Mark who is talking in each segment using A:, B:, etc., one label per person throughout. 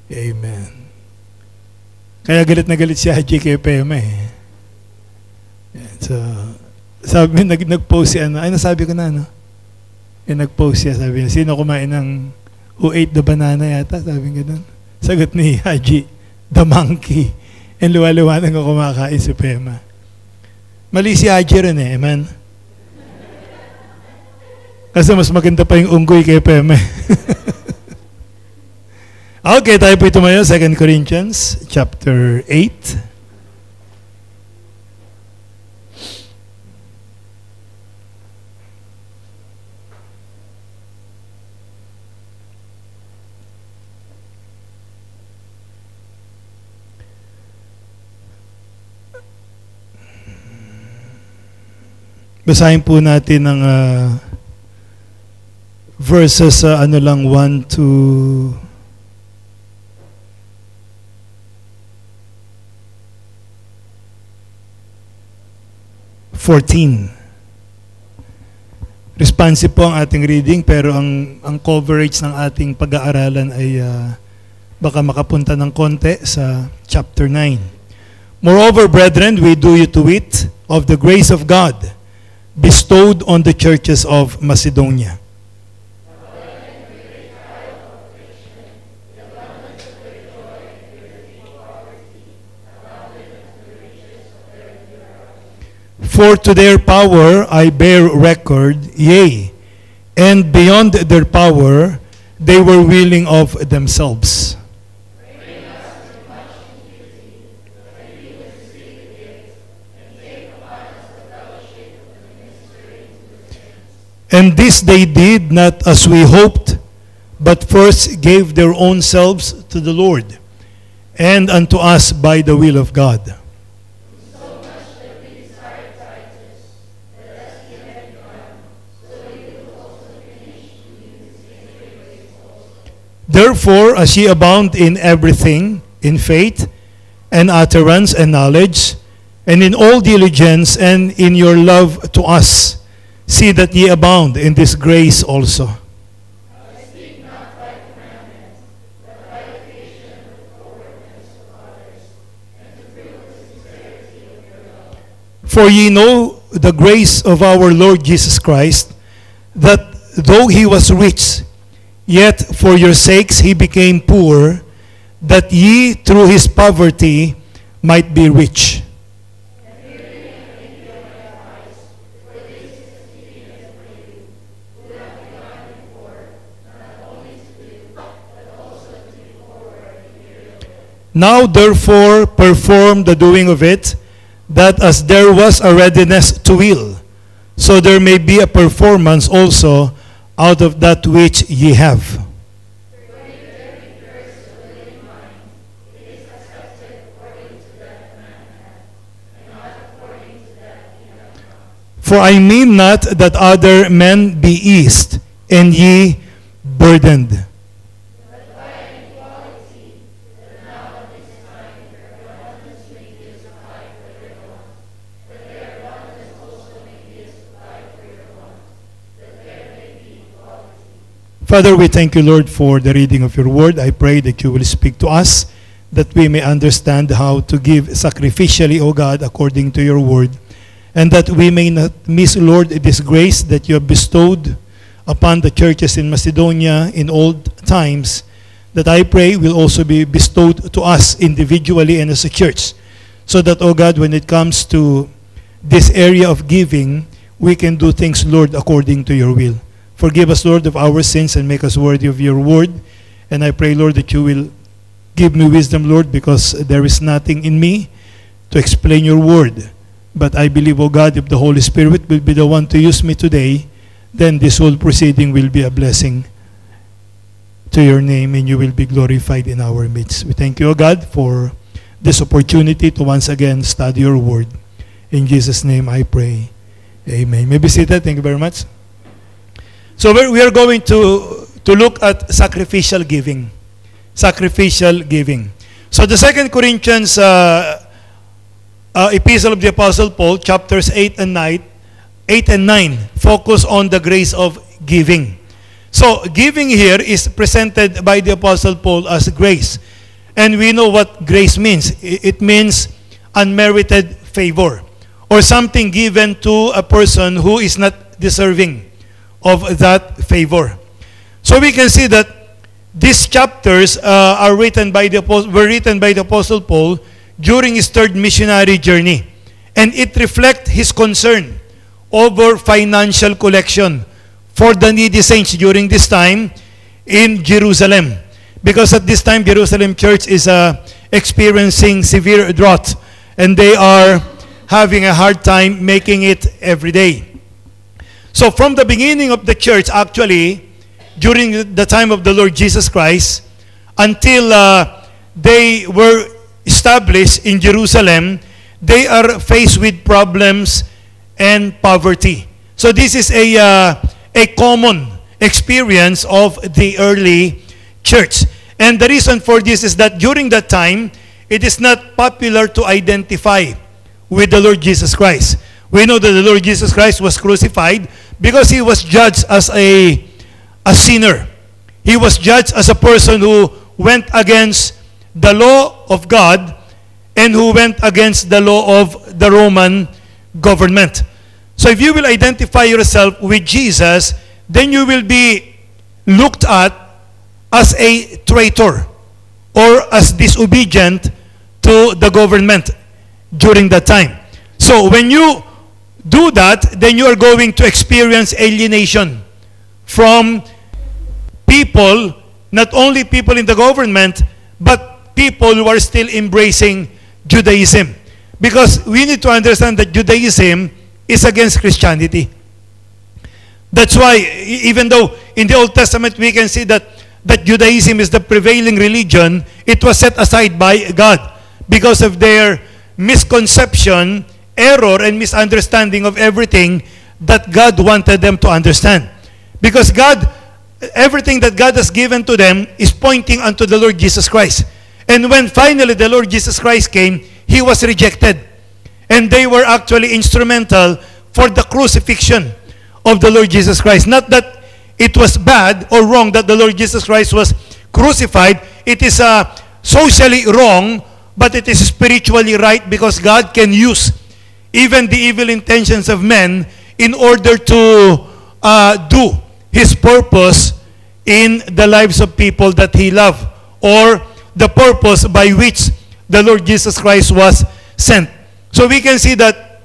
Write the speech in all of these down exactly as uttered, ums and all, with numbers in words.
A: Amen. Kaya galit na galit si Haji kay Pema eh. So, sabi, nag, nag-post siya, ano, ay nasabi ko na, ano? Eh, nag-post siya, sabi niya, sino kumain ng who ate the banana yata? Sabi nga doon. Sagot ni Haji, the monkey. And luwa-luwanag ang kumakain si Pema. Mali si Haji rin eh, amen? Kasi mas maganda pa yung unggoy kay Pema. Okay, tayo po tumayo, Second Corinthians chapter eight. Basahin po natin ang uh, verses sa uh, ano lang one to fourteen. Responsive po ang ating reading, pero ang ang coverage ng ating pag-aaralan ay uh, baka makapunta ng konti sa chapter nine. Moreover, brethren, we do you to wit of the grace of God bestowed on the churches of Macedonia. For to their power I bear record, yea, and beyond their power they were willing of themselves. And this they did not as we hoped, but first gave their own selves to the Lord, and unto us by the will of God. Therefore, as ye abound in everything, in faith, and utterance, and knowledge, and in all diligence, and in your love to us, see that ye abound in this grace also.
B: I speak not by commandment, but by occasion of forwardness of others, and to prove the sincerity of your love.
A: For ye know the grace of our Lord Jesus Christ, that though he was rich, yet for your sakes he became poor, that ye through his poverty might be rich. Now therefore perform the doing of it, that as there was a readiness to will, so there may be a performance also out of that which ye have. For I mean not that other men be eased, and ye burdened. Father, we thank you, Lord, for the reading of your word. I pray that you will speak to us, that we may understand how to give sacrificially, O God, according to your word, and that we may not miss, Lord, this grace that you have bestowed upon the churches in Macedonia in old times, that I pray will also be bestowed to us individually and as a church, so that, O God, when it comes to this area of giving, we can do things, Lord, according to your will. Forgive us, Lord, of our sins and make us worthy of your word. And I pray, Lord, that you will give me wisdom, Lord, because there is nothing in me to explain your word. But I believe, O God, if the Holy Spirit will be the one to use me today, then this whole proceeding will be a blessing to your name, and you will be glorified in our midst. We thank you, O God, for this opportunity to once again study your word. In Jesus' name I pray. Amen. You may be seated. Thank you very much. So we are going to, to look at sacrificial giving. Sacrificial giving. So the Second Corinthians uh, uh, Epistle of the Apostle Paul, chapters eight and nine, eight and nine, focus on the grace of giving. So giving here is presented by the Apostle Paul as grace. And we know what grace means. It means unmerited favor, or something given to a person who is not deserving of that favor. So we can see that these chapters uh, are written by the were written by the Apostle Paul during his third missionary journey, and it reflects his concern over financial collection for the needy saints during this time in Jerusalem. Because at this time, Jerusalem church is uh, experiencing severe drought, and they are having a hard time making it every day. So from the beginning of the church, actually, during the time of the Lord Jesus Christ, until uh, they were established in Jerusalem, they are faced with problems and poverty. So this is a, uh, a common experience of the early church. And the reason for this is that during that time, it is not popular to identify with the Lord Jesus Christ. We know that the Lord Jesus Christ was crucified because he was judged as a, a sinner. He was judged as a person who went against the law of God and who went against the law of the Roman government. So if you will identify yourself with Jesus, then you will be looked at as a traitor or as disobedient to the government during that time. So when you do that, then you are going to experience alienation from people, not only people in the government, but people who are still embracing Judaism. Because we need to understand that Judaism is against Christianity. That's why, even though in the Old Testament we can see that, that Judaism is the prevailing religion, it was set aside by God because of their misconception, error, and misunderstanding of everything that God wanted them to understand. Because God, everything that God has given to them is pointing unto the Lord Jesus Christ. And when finally the Lord Jesus Christ came, he was rejected. And they were actually instrumental for the crucifixion of the Lord Jesus Christ. Not that it was bad or wrong that the Lord Jesus Christ was crucified. It is uh, socially wrong, but it is spiritually right because God can use even the evil intentions of men in order to uh, do his purpose in the lives of people that he loved, or the purpose by which the Lord Jesus Christ was sent. So we can see that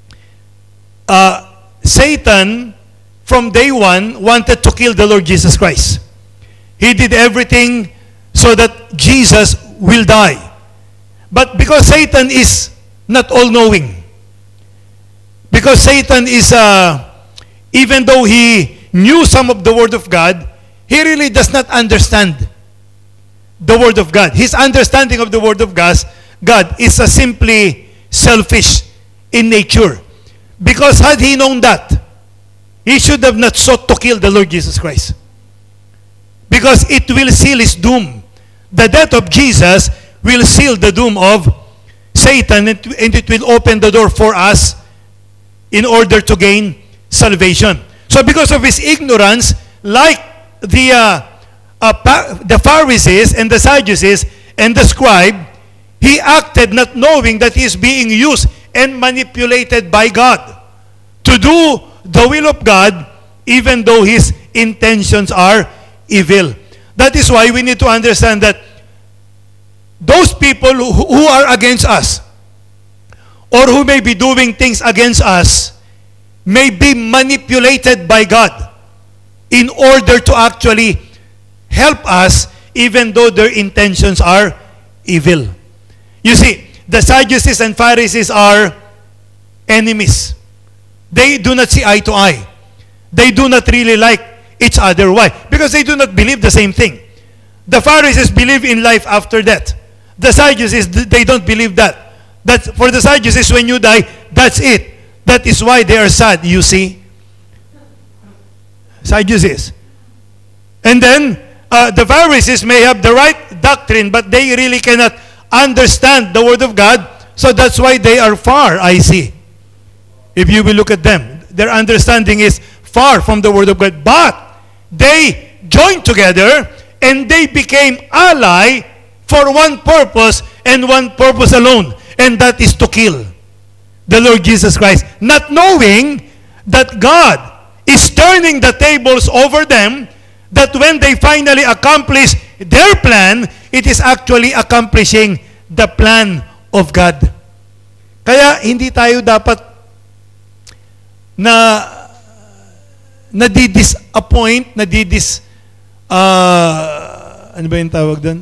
A: uh, Satan, from day one, wanted to kill the Lord Jesus Christ. He did everything so that Jesus will die. But because Satan is not all-knowing, because Satan is, uh, even though he knew some of the Word of God, he really does not understand the Word of God. His understanding of the Word of God, God is a simply selfish in nature. Because had he known that, he should have not sought to kill the Lord Jesus Christ. Because it will seal his doom. The death of Jesus will seal the doom of Satan, and it will open the door for us in order to gain salvation. So because of his ignorance, like the, uh, uh, the Pharisees and the Sadducees and the scribe, he acted not knowing that he is being used and manipulated by God to do the will of God, even though his intentions are evil. That is why we need to understand that those people who, who are against us, or who may be doing things against us, may be manipulated by God in order to actually help us, even though their intentions are evil. You see, the Sadducees and Pharisees are enemies. They do not see eye to eye. They do not really like each other. Why? Because they do not believe the same thing. The Pharisees believe in life after death. The Sadducees, they don't believe that. That for the Sadducees, when you die, that's it. That is why they are sad, you see. Sadducees. And then, uh, the Pharisees may have the right doctrine, but they really cannot understand the Word of God, so that's why they are far, I see. If you will look at them, their understanding is far from the Word of God. But they joined together and they became ally for one purpose and one purpose alone, and that is to kill the Lord Jesus Christ, not knowing that God is turning the tables over them, that when they finally accomplish their plan, it is actually accomplishing the plan of God. Kaya hindi tayo dapat na nadidisappoint, nadidis uh, ano ba yung tawag doon?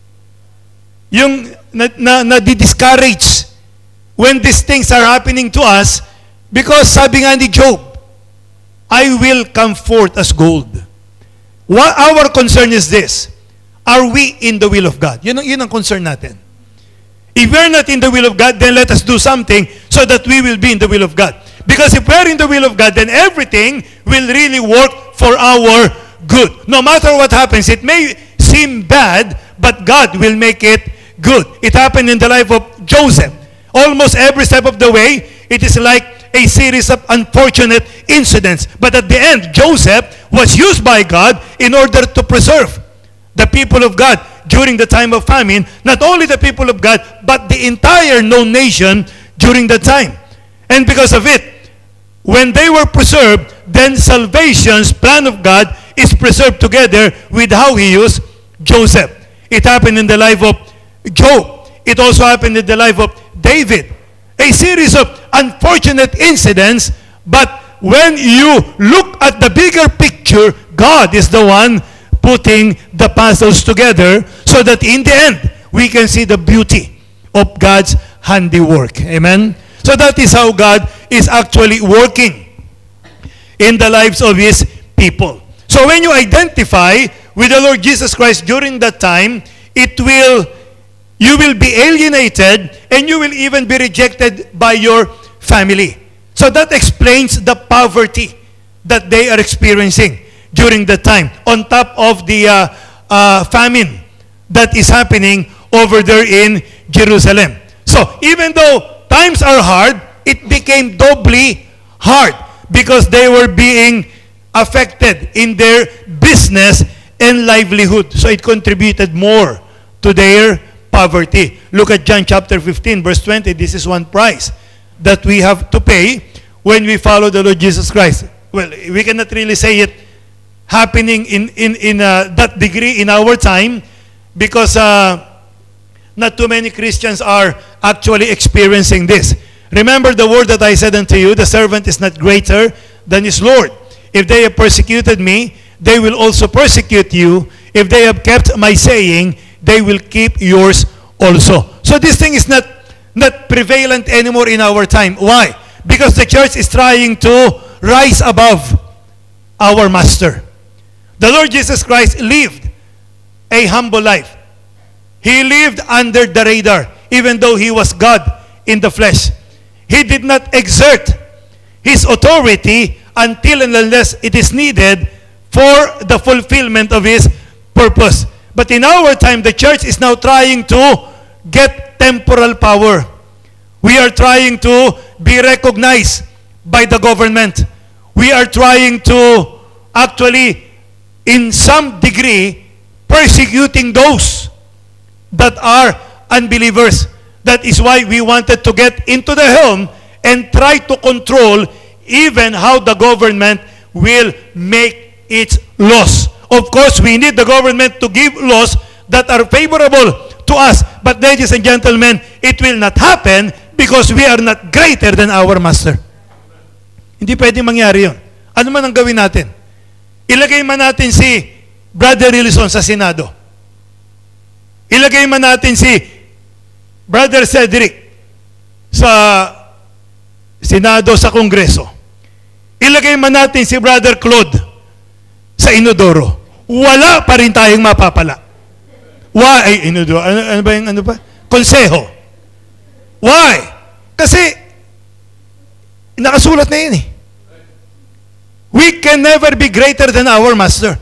A: Yung na, na, nadidiscourage when these things are happening to us, because sabi nga ni Job, I will come forth as gold. What our concern is this: are we in the will of God? Yun ang, yun ang concern natin. If we're not in the will of God, then let us do something so that we will be in the will of God. Because if we're in the will of God, then everything will really work for our good. No matter what happens, it may seem bad, but God will make it good. It happened in the life of Joseph. Almost every step of the way, it is like a series of unfortunate incidents. But at the end, Joseph was used by God in order to preserve the people of God during the time of famine. Not only the people of God, but the entire known nation during that time. And because of it, when they were preserved, then salvation's plan of God is preserved together with how he used Joseph. It happened in the life of Job. It also happened in the life of David. A series of unfortunate incidents, but when you look at the bigger picture, God is the one putting the puzzles together so that in the end, we can see the beauty of God's handiwork. Amen? So that is how God is actually working in the lives of His people. So when you identify with the Lord Jesus Christ during that time, it will, you will be alienated and you will even be rejected by your family. So that explains the poverty that they are experiencing during that time, on top of the uh, uh, famine that is happening over there in Jerusalem. So even though times are hard, it became doubly hard because they were being affected in their business and livelihood. So it contributed more to their poverty. Look at John chapter fifteen, verse twenty. This is one price that we have to pay when we follow the Lord Jesus Christ. Well, we cannot really say it happening in, in, in uh, that degree in our time because uh, not too many Christians are actually experiencing this. Remember the word that I said unto you, the servant is not greater than his Lord. If they have persecuted me, they will also persecute you. If they have kept my saying, they will keep yours also. So this thing is not, not prevalent anymore in our time. Why? Because the church is trying to rise above our master. The Lord Jesus Christ lived a humble life. He lived under the radar, even though he was God in the flesh. He did not exert his authority until and unless it is needed for the fulfillment of his purpose. But in our time, the church is now trying to get temporal power. We are trying to be recognized by the government. We are trying to actually, in some degree, persecuting those that are unbelievers. That is why we wanted to get into the helm and try to control even how the government will make its laws. Of course, we need the government to give laws that are favorable to us. But ladies and gentlemen, it will not happen because we are not greater than our master. Hindi pwedeng mangyari yun. Ano man ang gawin natin? Ilagay man natin si Brother Rilson sa Senado. Ilagay man natin si Brother Cedric sa Senado, sa Kongreso. Ilagay man natin si Brother Claude sa Inodoro. Wala pa rin tayong mapapala. Why? Ay, Inodoro. Ano, ano ba yung ano pa? Konseho. Why? Kasi nakasulat na yun eh. We can never be greater than our master.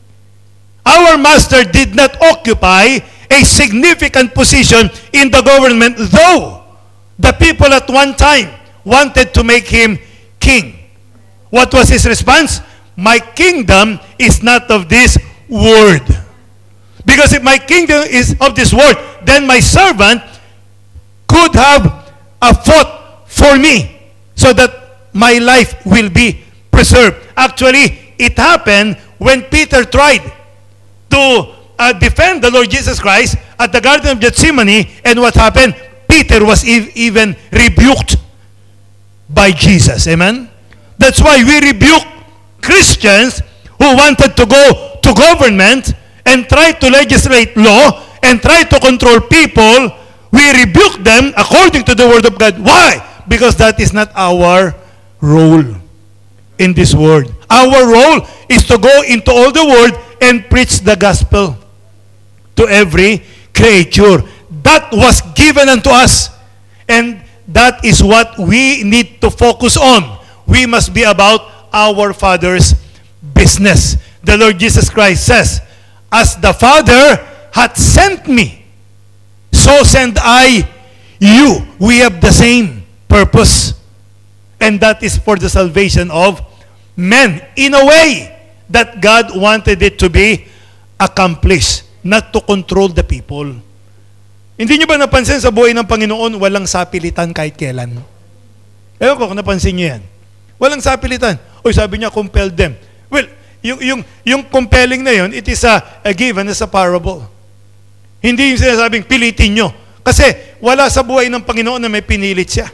A: Our master did not occupy a significant position in the government, though the people at one time wanted to make him king. What was his response? My kingdom is not of this world. Because if my kingdom is of this world, then my servant could have a fought for me so that my life will be preserved. Actually, it happened when Peter tried to uh, defend the Lord Jesus Christ at the Garden of Gethsemane, and what happened? Peter was e- even rebuked by Jesus. Amen? That's why we rebuke Christians who wanted to go to government and try to legislate law and try to control people. We rebuke them according to the Word of God. Why? Because that is not our role in this world. Our role is to go into all the world and preach the gospel to every creature. That was given unto us. And that is what we need to focus on. We must be about our Father's business. The Lord Jesus Christ says, as the Father hath sent me, so send I you. We have the same purpose. And that is for the salvation of men. In a way that God wanted it to be accomplished. Not to control the people. Hindi nyo ba napansin sa buhay ng Panginoon, walang sapilitan kahit kailan? Ewan ko kung napansin nyo yan. Walang sapilitan. O sabi niya, compel them. Well, yung, yung, yung compelling na yun, it is a, a given as a parable. Hindi yung sinasabing, pilitin nyo. Kasi wala sa buhay ng Panginoon na may pinilit siya.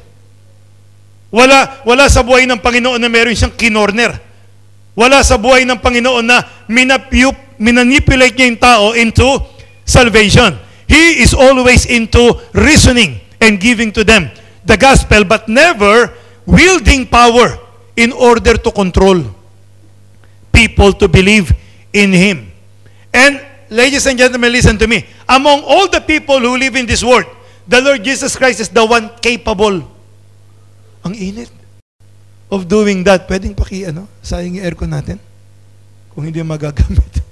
A: Wala, wala sa buhay ng Panginoon na meron siyang kinorner. Wala sa buhay ng Panginoon na minapup, minanipulate niya yung tao into salvation. He is always into reasoning and giving to them the gospel, but never wielding power in order to control people to believe in Him. And ladies and gentlemen, listen to me. Among all the people who live in this world, the Lord Jesus Christ is the one capable. Ang init of doing that. Pwedeng paki, ano, sayang yung aircon natin kung hindi magagamit.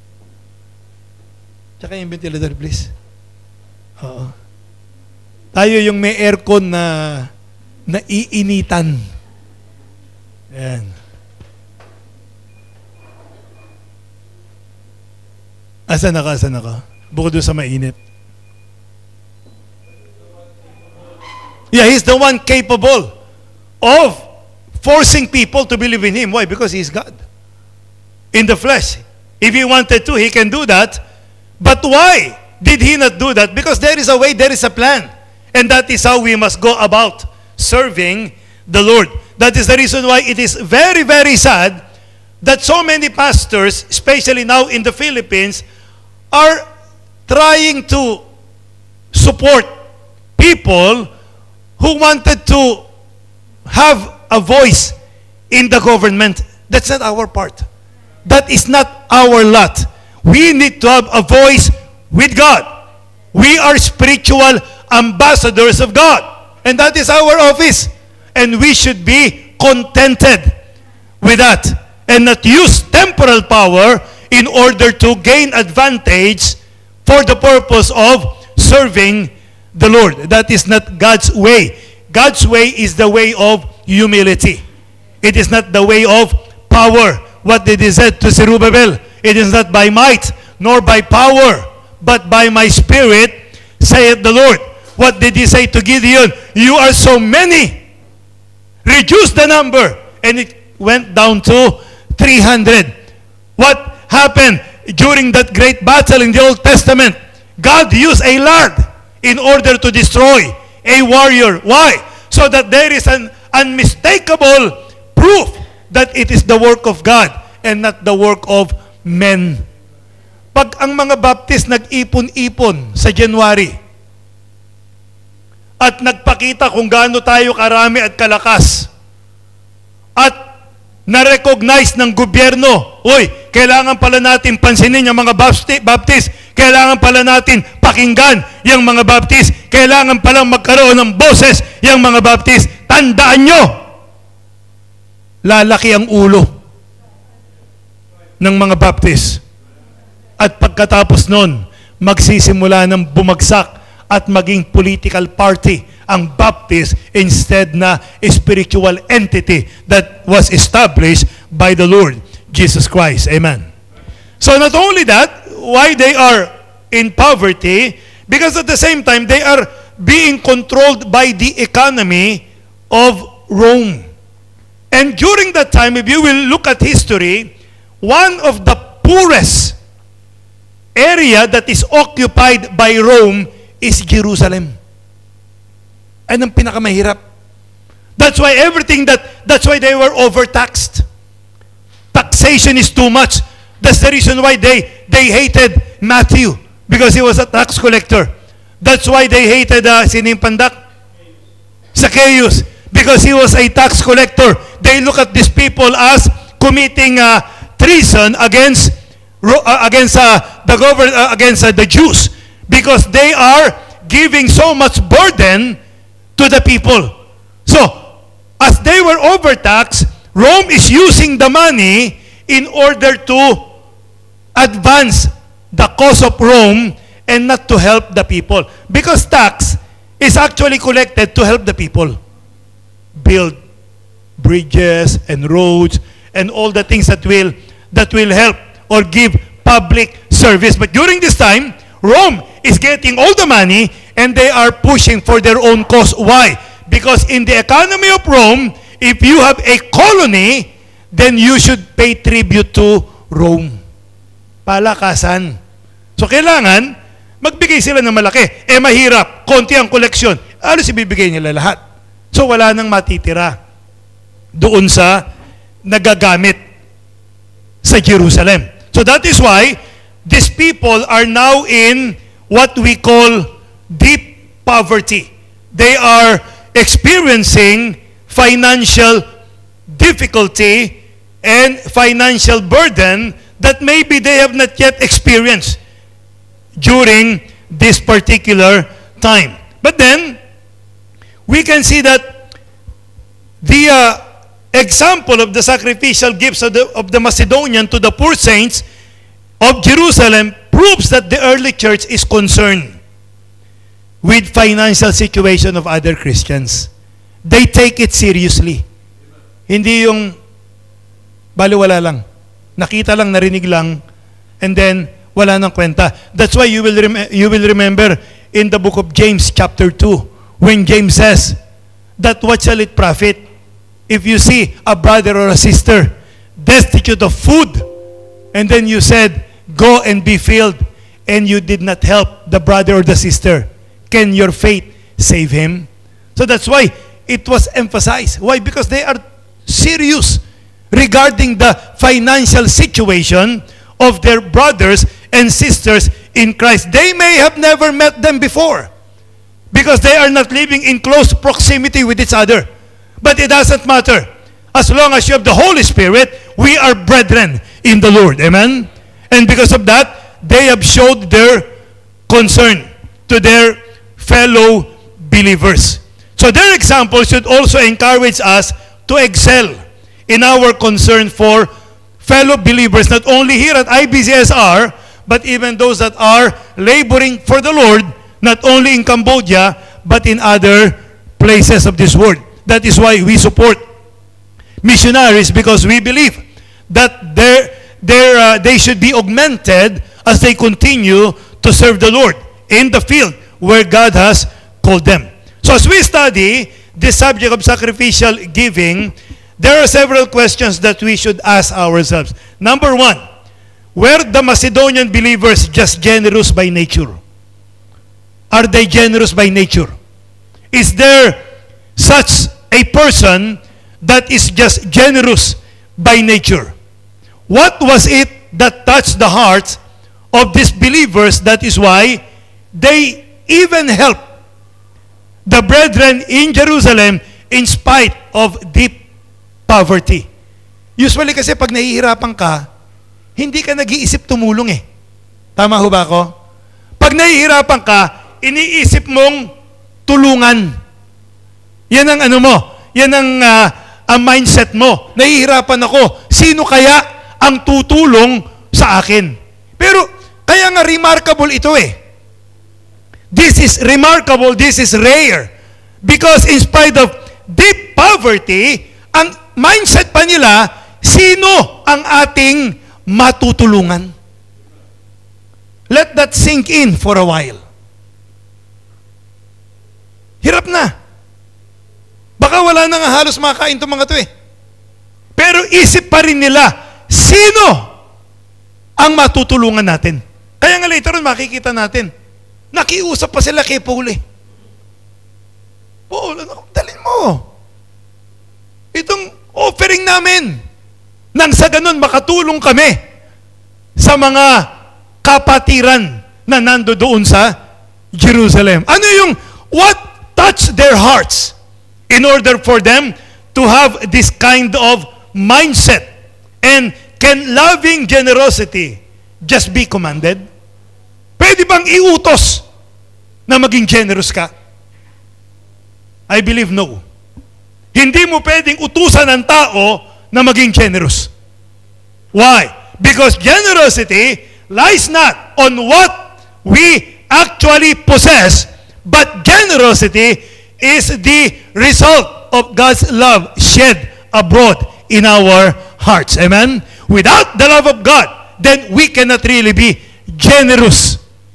A: Tsaka yung ventilator, please. Oo. Tayo yung may aircon na naiinitan. Ayan. Asan na ka, asan na ka? Bukod doon sa mainit. Yeah, He's the one capable of forcing people to believe in Him. Why? Because He's God. In the flesh. If He wanted to, He can do that. But why did He not do that? Because there is a way, there is a plan. And that is how we must go about serving the Lord. That is the reason why it is very, very sad that so many pastors, especially now in the Philippines, are trying to support people who wanted to have a voice in the government. That's not our part. That is not our lot. We need to have a voice with God. We are spiritual ambassadors of God. And that is our office. And we should be contented with that. And not use temporal power in order to gain advantage for the purpose of serving the Lord. That is not God's way. God's way is the way of humility. It is not the way of power. What did He say to Zerubbabel? It is not by might, nor by power, but by my Spirit, saith the Lord. What did He say to Gideon? You are so many. Reduce the number. And it went down to three hundred. What happened during that great battle in the Old Testament? God used a lad in order to destroy a warrior. Why? So that there is an unmistakable proof that it is the work of God and not the work of men. Pag ang mga Baptist nag-ipon-ipon sa January at nagpakita kung gaano tayo karami at kalakas at na-recognize ng gobyerno, uy, kailangan pala natin pansinin yung mga Baptist, kailangan pala natin pakinggan yung mga Baptist, kailangan palang magkaroon ng boses yung mga Baptist. Tandaan nyo, lalaki ang ulo ng mga Baptist. At pagkatapos nun, magsisimula ng bumagsak at maging political party ang Baptist instead na spiritual entity that was established by the Lord Jesus Christ. Amen. So not only that, why they are in poverty, because at the same time, they are being controlled by the economy of Rome. And during that time, if you will look at history, one of the poorest area that is occupied by Rome is Jerusalem. And ang pinakamahirap. That's why everything that, that's why they were overtaxed. Taxation is too much. That's the reason why they, they hated Matthew, because he was a tax collector. That's why they hated, uh, sino yung pandak? Zacchaeus, because he was a tax collector. They look at these people as committing uh, treason against uh, against uh, the government, uh, against uh, the Jews, because they are giving so much burden to the people. So, as they were overtaxed, Rome is using the money in order to advance the cause of Rome and not to help the people. Because tax is actually collected to help the people build bridges and roads and all the things that will that will help or give public service. But during this time, Rome is getting all the money and they are pushing for their own cause. Why? Because in the economy of Rome, if you have a colony, then you should pay tribute to Rome. Palakasan. So kailangan, magbigay sila ng malaki. Eh mahirap, konti ang koleksyon. Alos ibibigay nila lahat. So wala nang matitira doon sa nagagamit sa Jerusalem. So that is why these people are now in what we call deep poverty. They are experiencing financial difficulty and financial burden that maybe they have not yet experienced during this particular time. But then, we can see that the uh, example of the sacrificial gifts of the, of the Macedonian to the poor saints of Jerusalem proves that the early church is concerned with financial situation of other Christians. They take it seriously. Hindi yung baliwala lang. Nakita lang, narinig lang, and then wala nang kwenta. That's why you will, rem- you will remember in the book of James chapter two, when James says that what shall it profit if you see a brother or a sister destitute of food, and then you said, go and be filled, and you did not help the brother or the sister. Can your faith save him? So that's why it was emphasized. Why? Because they are serious regarding the financial situation of their brothers and sisters in Christ. They may have never met them before because they are not living in close proximity with each other. But it doesn't matter. As long as you have the Holy Spirit, we are brethren in the Lord. Amen? And because of that, they have showed their concern to their fellow believers. So their example should also encourage us to excel in our concern for fellow believers, not only here at I B C S R, but even those that are laboring for the Lord, not only in Cambodia, but in other places of this world. That is why we support missionaries, because we believe that they're, they're, uh, they should be augmented as they continue to serve the Lord in the field where God has called them. So as we study this subject of sacrificial giving, there are several questions that we should ask ourselves. Number one, were the Macedonian believers just generous by nature? Are they generous by nature? Is there such a person that is just generous by nature? What was it that touched the hearts of these believers? That is why they even helped the brethren in Jerusalem in spite of deep poverty. Usually kasi pag nahihirapan ka, hindi ka nag-iisip tumulong eh. Tama ho ba ako? Pag nahihirapan ka, iniisip mong tulungan. Yan ang ano mo, yan ang, uh, ang mindset mo. Nahihirapan ako, sino kaya ang tutulong sa akin? Pero kaya nga remarkable ito eh. This is remarkable, this is rare. Because in spite of deep poverty, ang mindset pa nila, sino ang ating matutulungan? Let that sink in for a while. Hirap na. Baka wala na nga halos makakain itong mga to eh. Pero isip pa rin nila, sino ang matutulungan natin? Kaya nga later on makikita natin, nakiusap pa sila kay Paul eh. Paul, ano, dalhin mo. Itong offering namin. Nang sa ganun, makatulong kami sa mga kapatiran na nando doon sa Jerusalem. Ano yung, what touched their hearts in order for them to have this kind of mindset? And can loving generosity just be commanded? Pwede bang iutos na maging generous ka? I believe no. Hindi mo pwedeng utusan ng tao na maging generous. Why? Because generosity lies not on what we actually possess, but generosity is the result of God's love shed abroad in our hearts. Amen? Without the love of God, then we cannot really be generous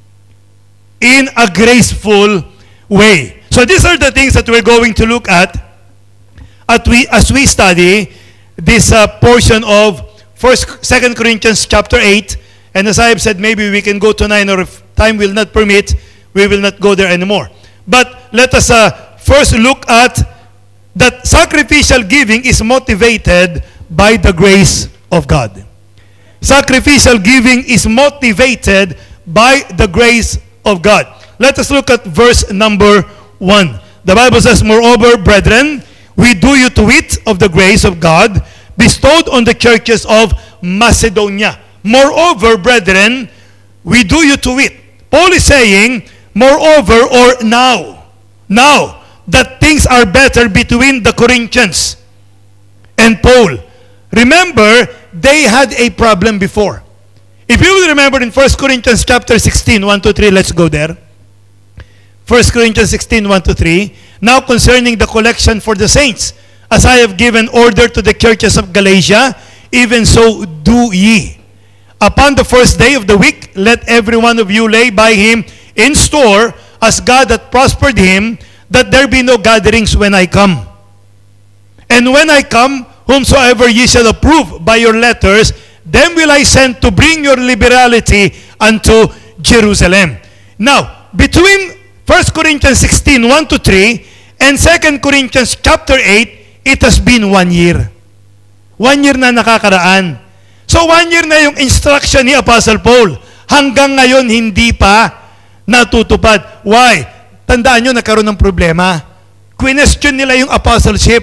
A: in a graceful way. So these are the things that we're going to look at, at we, as we study this uh, portion of First, Second Corinthians chapter eight. And as I have said, maybe we can go to nine, or if time will not permit, we will not go there anymore. But let us uh, first look at that sacrificial giving is motivated by the grace of God. Sacrificial giving is motivated by the grace of God. Let us look at verse number one. The Bible says, moreover, brethren, we do you to wit of the grace of God bestowed on the churches of Macedonia. Moreover, brethren, we do you to wit. Paul is saying, moreover, or now, now that things are better between the Corinthians and Paul. Remember, they had a problem before. If you will remember in First Corinthians chapter sixteen, one to three, let's go there. First Corinthians sixteen, one to three. Now concerning the collection for the saints, as I have given order to the churches of Galatia, even so do ye. Upon the first day of the week, let every one of you lay by him in store, as God hath prospered him, that there be no gatherings when I come. And when I come, whomsoever ye shall approve by your letters, them will I send to bring your liberality unto Jerusalem. Now, between First Corinthians sixteen, one to three, and Second Corinthians chapter eight, it has been one year. One year na nakakaraan. So one year na yung instruction ni Apostle Paul. Hanggang ngayon, hindi pa natutupad. Why? Tandaan nyo, nagkaroon ng problema. Question nila yung apostleship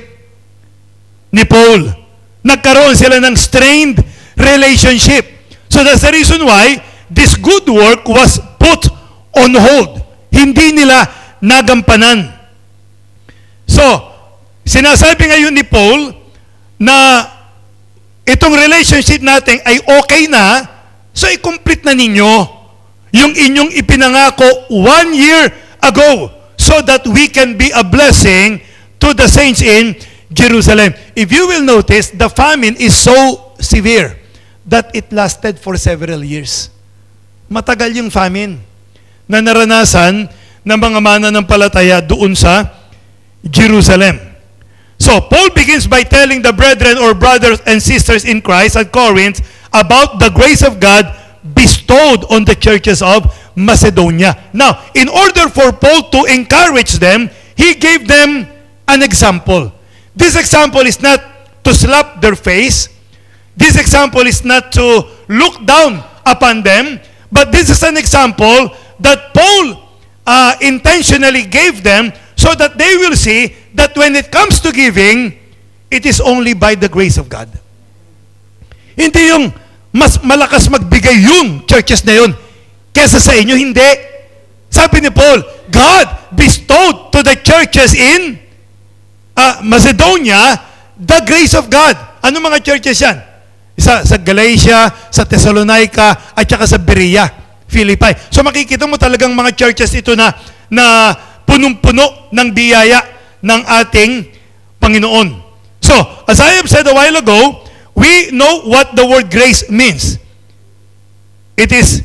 A: ni Paul. Nagkaroon sila ng strained relationship. So that's the reason why this good work was put on hold. Hindi nila nagampanan. So, sinasabi ngayon ni Paul na itong relationship natin ay okay na, so i-complete na ninyo yung inyong ipinangako one year ago so that we can be a blessing to the saints in Jerusalem. If you will notice, the famine is so severe that it lasted for several years. Matagal yung famine na naranasan ng mga mananampalataya doon sa Jerusalem. So, Paul begins by telling the brethren or brothers and sisters in Christ at Corinth about the grace of God bestowed on the churches of Macedonia. Now, in order for Paul to encourage them, he gave them an example. This example is not to slap their face. This example is not to look down upon them. But this is an example that Paul uh, intentionally gave them so that they will see that when it comes to giving, it is only by the grace of God. Hindi yung mas malakas magbigay yung churches na yun kesa sa inyo, hindi. Sabi ni Paul, God bestowed to the churches in uh, Macedonia the grace of God. Ano mga churches yan? Sa, sa Galatia, sa Thessalonica, at saka sa Berea, Philippi. So makikita mo talagang mga churches ito na, na punong-puno ng biyaya ng ating Panginoon. So, as I have said a while ago, we know what the word grace means. It is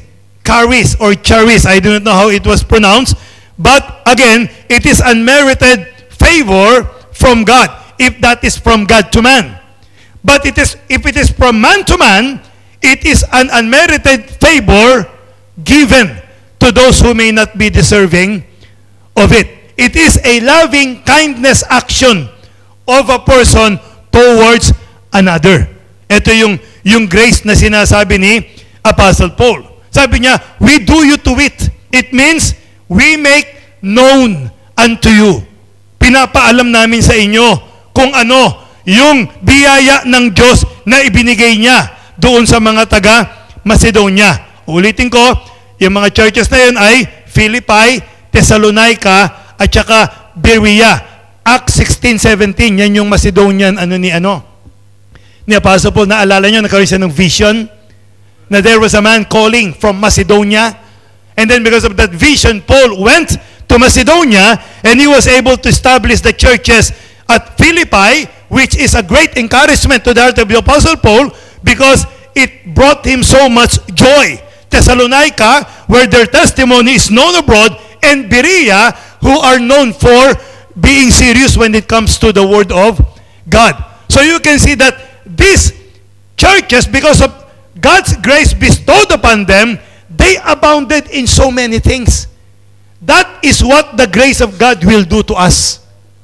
A: charis or charis. I do not know how it was pronounced. But again, it is unmerited favor from God, if that is from God to man. But it is, if it is from man to man, it is an unmerited favor given to those who may not be deserving of it. It is a loving kindness action of a person towards another. Ito yung, yung grace na sinasabi ni Apostle Paul. Sabi niya, we do you to wit. It means, we make known unto you. Pinapaalam namin sa inyo kung ano yung biyaya ng Diyos na ibinigay niya doon sa mga taga Macedonia. Ulitin ko, yung mga churches na yun ay Philippi, Thessalonica, at saka Berea. Acts sixteen seventeen, yan yung Macedonian ano ni ano. Ni Apostle Paul, naalala nyo, nagkaroon siya ng vision na there was a man calling from Macedonia. And then because of that vision, Paul went to Macedonia and he was able to establish the churches at Philippi, which is a great encouragement to the heart of the Apostle Paul because it brought him so much joy. Thessalonica, where their testimony is known abroad, and Berea, who are known for being serious when it comes to the Word of God. So you can see that these churches, because of God's grace bestowed upon them, they abounded in so many things. That is what the grace of God will do to us.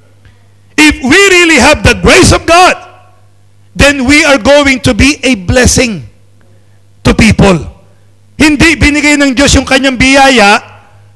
A: If we really have the grace of God, then we are going to be a blessing to people. Hindi binigay ng Diyos yung kanyang biyaya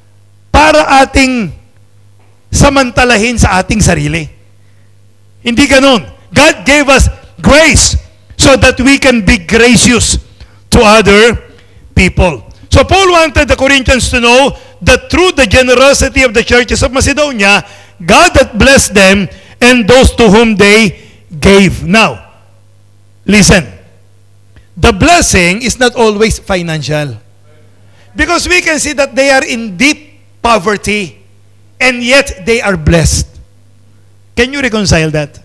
A: para ating samantalahin sa ating sarili. Hindi ganun. God gave us grace so that we can be gracious to other people. So Paul wanted the Corinthians to know that through the generosity of the churches of Macedonia, God had blessed them and those to whom they gave. Now, listen. The blessing is not always financial. Because we can see that they are in deep poverty and yet they are blessed. Can you reconcile that?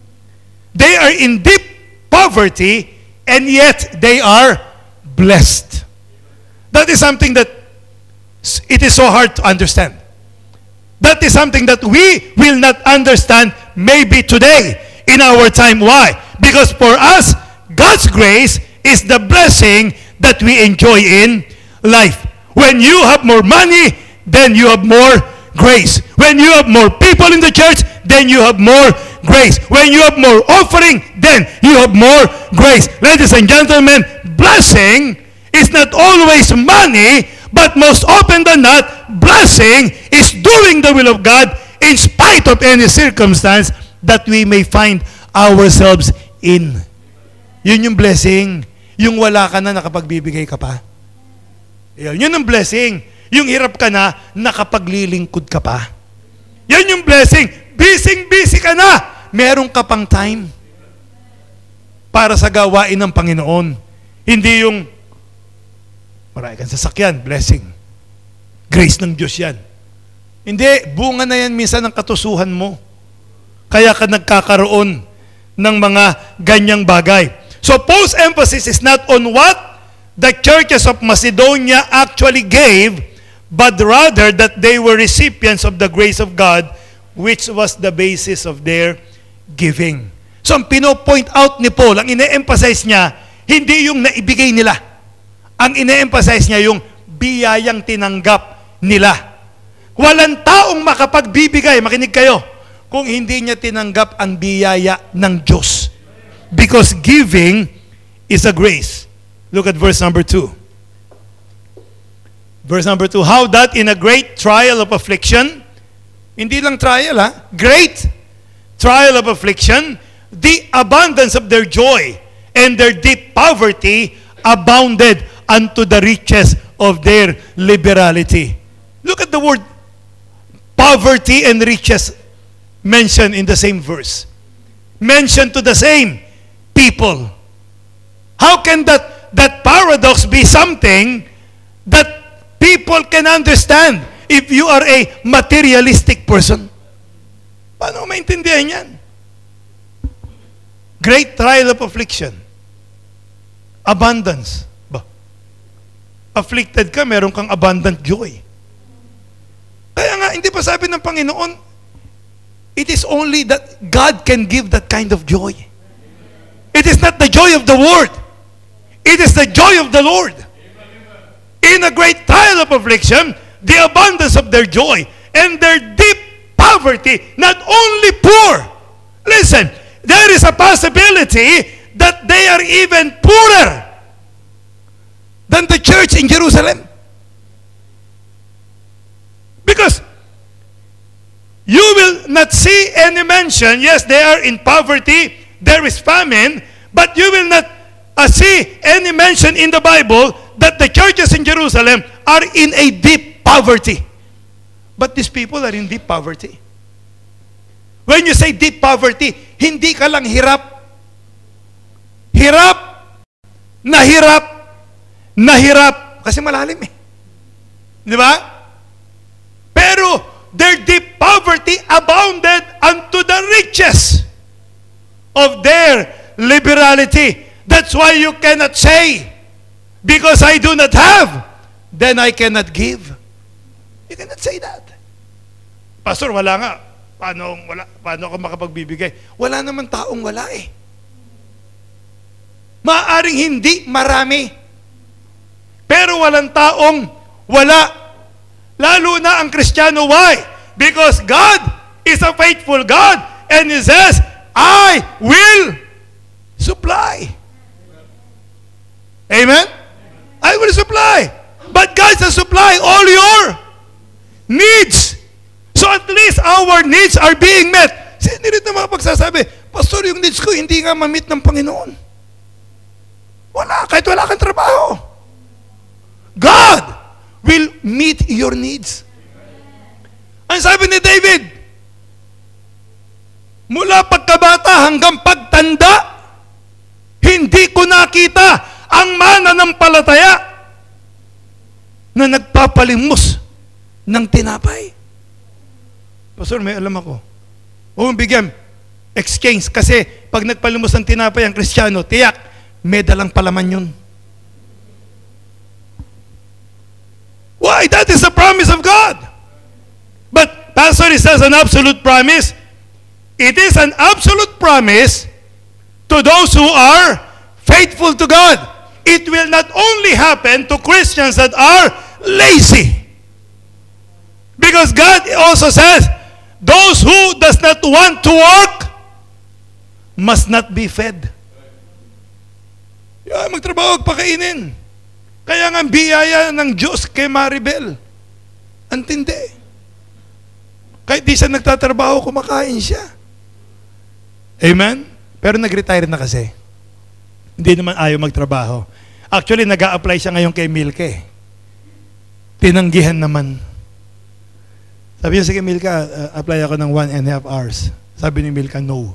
A: They are in deep poverty and yet they are blessed. That is something that it is so hard to understand. That is something that we will not understand maybe today in our time. Why? Because for us, God's grace is the blessing that we enjoy in life. When you have more money, then you have more grace. When you have more people in the church, then you have more grace. When you have more offering, then you have more grace. Ladies and gentlemen, blessing is not always money, but most often than not, blessing is doing the will of God in spite of any circumstance that we may find ourselves in. Yun yung blessing. Yung wala ka na, nakapagbibigay ka pa. Yun, yun ang blessing. Yung hirap ka na, nakapaglilingkod ka pa. Yan yung blessing. Busy-busy ka na. Meron ka pang time para sa gawain ng Panginoon. Hindi yung marami kang sasakyan, blessing. Grace ng Diyos yan. Hindi, bunga na yan minsan ng katusuhan mo. Kaya ka nagkakaroon ng mga ganyang bagay. So Paul's emphasis is not on what the churches of Macedonia actually gave, but rather that they were recipients of the grace of God, which was the basis of their giving. So ang pino-point out ni Paul, ang ine-emphasize niya, hindi yung naibigay nila. Ang ine-emphasize niya yung biyayang tinanggap nila. Walang taong makapagbibigay, makinig kayo, kung hindi niya tinanggap ang biyaya ng Diyos. Because giving is a grace. Look at verse number two. Verse number two, how that in a great trial of affliction, hindi lang trial ha, great trial of affliction, the abundance of their joy and their deep poverty abounded unto the riches of their liberality. Look at the word poverty and riches mentioned in the same verse. Mentioned to the same people. How can that, that paradox be something that people can understand if you are a materialistic person? Paano maintindihan yan? Great trial of affliction. Abundance. Ba? afflicted ka, meron kang abundant joy. Kaya nga, hindi pa sabi ng Panginoon, it is only that God can give that kind of joy. It is not the joy of the world. It is the joy of the Lord. In a great trial of affliction, the abundance of their joy and their deep poverty, not only poor. Listen, there is a possibility that they are even poorer than the church in Jerusalem. Because you will not see any mention, yes, they are in poverty, there is famine, but you will not uh, see any mention in the Bible that the churches in Jerusalem are in a deep poverty. But these people are in deep poverty. When you say deep poverty, hindi ka lang hirap. Hirap, nahirap, nahirap. Kasi malalim eh. Di ba? Pero their deep poverty abounded unto the riches of their liberality. That's why you cannot say, because I do not have, then I cannot give. You cannot say that. Pastor, wala nga. Paano, wala, paano ako makapagbibigay? Wala naman taong wala eh. Maaring hindi, marami. Pero walang taong wala. Lalo na ang Kristiyano. Why? Because God is a faithful God and He says, I will supply. Amen? I will supply. But God will supply all your needs. So at least our needs are being met. Sino rin na mga pagsasabi, Pastor, yung needs ko hindi nga ma-meet ng Panginoon. Wala, kahit wala kang trabaho. God will meet your needs. Ang sabi ni David, mula pagkabata hanggang pagtanda, hindi ko nakita ang mananampalataya na nagpapalimos ng tinapay. Pastor, may alam ako. Huwag bigyan, exchange. Kasi pag nagpalimos ng tinapay ang Kristiyano, tiyak, may dalang palaman yun. Why? That is the promise of God. But, Pastor, it says an absolute promise. It is an absolute promise to those who are faithful to God. It will not only happen to Christians that are lazy. Because God also says, those who does not want to work must not be fed. Yeah, magtrabaho, pakainin. Kaya nga biyaya ng Diyos kay Maribel. Antindi. Kahit di siya nagtatrabaho, kumakain siya. Amen? Pero nag-retire na kasi. Hindi naman ayaw magtrabaho. Actually, nag-a-apply siya ngayon kay Milke. Tinanggihan naman. Sabi niya, sige Milka, uh, apply ako ng one and a half hours. Sabi ni Milka, no.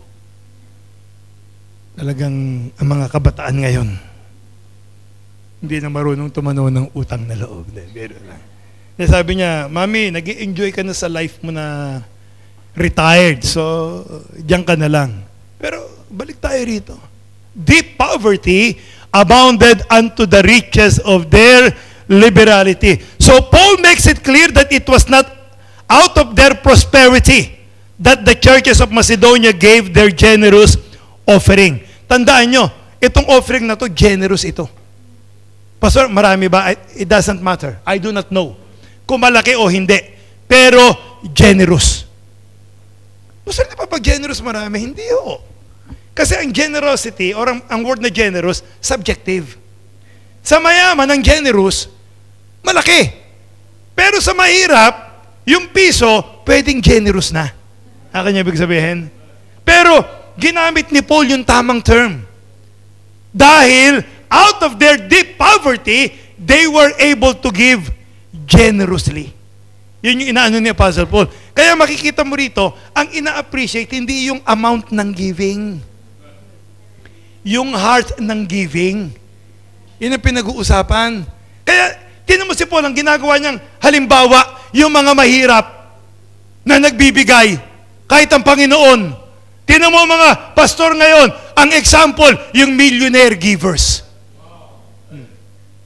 A: Talagang ang mga kabataan ngayon, hindi na marunong tumanaw ng utang na loob. Pero lang. Sabi niya, Mami, nag-i-enjoy ka na sa life mo na retired, so diyan ka na lang. Pero balik tayo rito. Deep poverty abounded unto the riches of their liberality. So Paul makes it clear that it was not out of their prosperity that the churches of Macedonia gave their generous offering. Tandaan nyo, itong offering na to, generous ito. Pastor, marami ba? It doesn't matter. I do not know kung malaki o hindi. Pero, generous. Pastor, di ba pag generous marami? Hindi ho. Kasi ang generosity, or ang, ang word na generous, subjective. Sa mayaman, ang generous, malaki. Pero sa mahirap, yung piso, pwedeng generous na. Akin niya ibig sabihin? Pero, ginamit ni Paul yung tamang term. Dahil, out of their deep poverty, they were able to give generously. Yun yung inaano ni Apostle Paul. Kaya makikita mo rito, ang ina-appreciate, hindi yung amount ng giving. Yung heart ng giving. Yun ang pinag-uusapan. Kaya, tinan mo si Paul, ang ginagawa niyang, halimbawa, yung mga mahirap na nagbibigay kahit ang Panginoon. Tinan mo mga pastor ngayon, ang example, yung millionaire givers. Hmm.